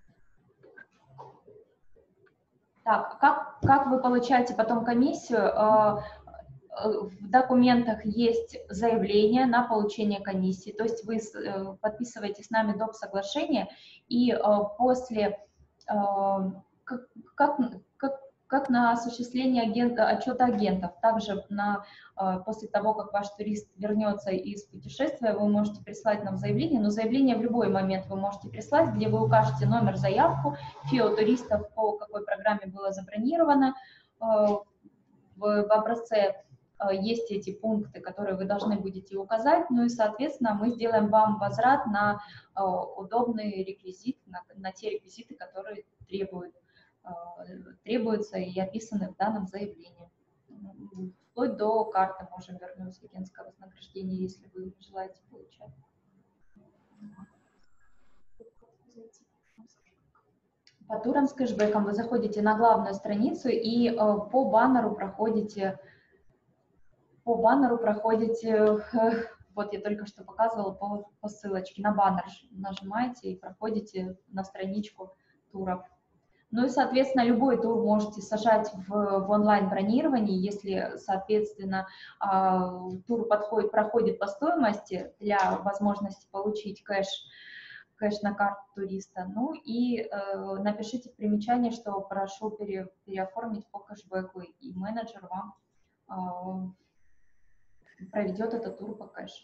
Так, как, как вы получаете потом комиссию? В документах есть заявление на получение комиссии, то есть вы подписываете с нами доп. Соглашение, и после, как, как, как, как на осуществление агент, отчета агентов, также на, после того, как ваш турист вернется из путешествия, вы можете прислать нам заявление, но заявление в любой момент вы можете прислать, где вы укажете номер, заявку, ФИО туристов, по какой программе было забронировано, в, в образце есть эти пункты, которые вы должны будете указать, ну и, соответственно, мы сделаем вам возврат на э, удобный реквизит, на, на те реквизиты, которые требуют, э, требуются и описаны в данном заявлении. Вплоть до карты можем вернуть агентское вознаграждение, если вы желаете получать. По турам с кэшбэком вы заходите на главную страницу и э, по баннеру проходите По баннеру проходите, вот я только что показывала по, по ссылочке, на баннер нажимаете и проходите на страничку туров. Ну и, соответственно, любой тур можете сажать в, в онлайн-бронировании, если, соответственно, тур подходит, проходит по стоимости для возможности получить кэш, кэш на карту туриста. Ну и э, напишите в примечании, что прошу пере, переоформить по кэшбэку, и менеджер вам э, проведет этот тур по кэшу.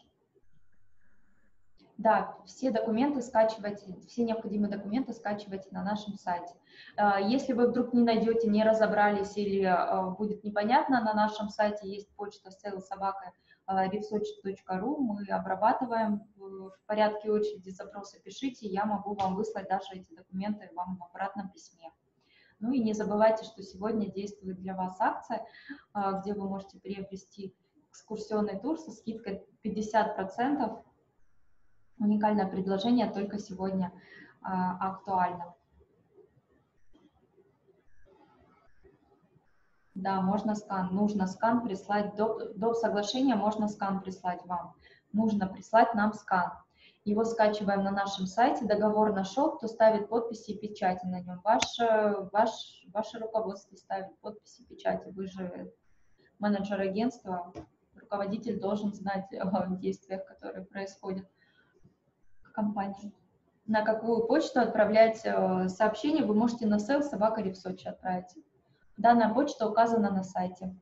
Да, все документы скачивайте, все необходимые документы скачивайте на нашем сайте. Если вы вдруг не найдете, не разобрались или будет непонятно, на нашем сайте есть почта сейлс собака ревсоч точка ру, мы обрабатываем в порядке очереди, запросы пишите, я могу вам выслать даже эти документы вам в обратном письме. Ну и не забывайте, что сегодня действует для вас акция, где вы можете приобрести экскурсионный тур со скидкой пятьдесят процентов. Уникальное предложение, только сегодня а, актуально. Да, можно скан, нужно скан прислать, до, до соглашения можно скан прислать вам. Нужно прислать нам скан. Его скачиваем на нашем сайте, договор нашел, кто ставит подписи и печати на нем. Ваше, ваш, ваше руководство ставит подписи и печати. Вы же менеджер агентства. Руководитель должен знать о действиях, которые происходят в компании. На какую почту отправлять сообщение вы можете на сейлс собака ревсоч отправить. Данная почта указана на сайте.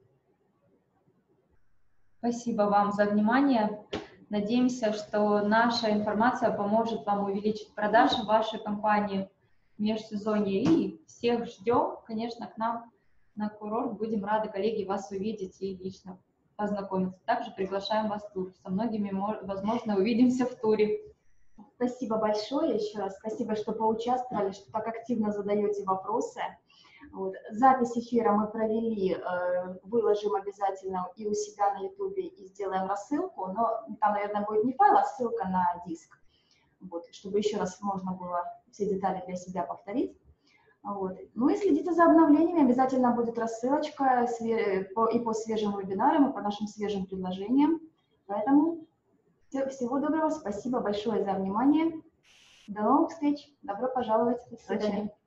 Спасибо вам за внимание. Надеемся, что наша информация поможет вам увеличить продажи в вашей компании в межсезонье. И всех ждем, конечно, к нам на курорт. Будем рады, коллеги, вас увидеть и лично познакомиться. Также приглашаем вас в тур. Со многими, возможно, увидимся в туре. Спасибо большое еще раз. Спасибо, что поучаствовали, что так активно задаете вопросы. Вот. Запись эфира мы провели, э, выложим обязательно и у себя на ютубе, и сделаем рассылку, но там, наверное, будет не файл, а ссылка на диск, вот, чтобы еще раз можно было все детали для себя повторить. Вот. Ну и следите за обновлениями, обязательно будет рассылочка и по свежим вебинарам, и по нашим свежим предложениям. Поэтому всего доброго, спасибо большое за внимание. До новых встреч, добро пожаловать, до свидания.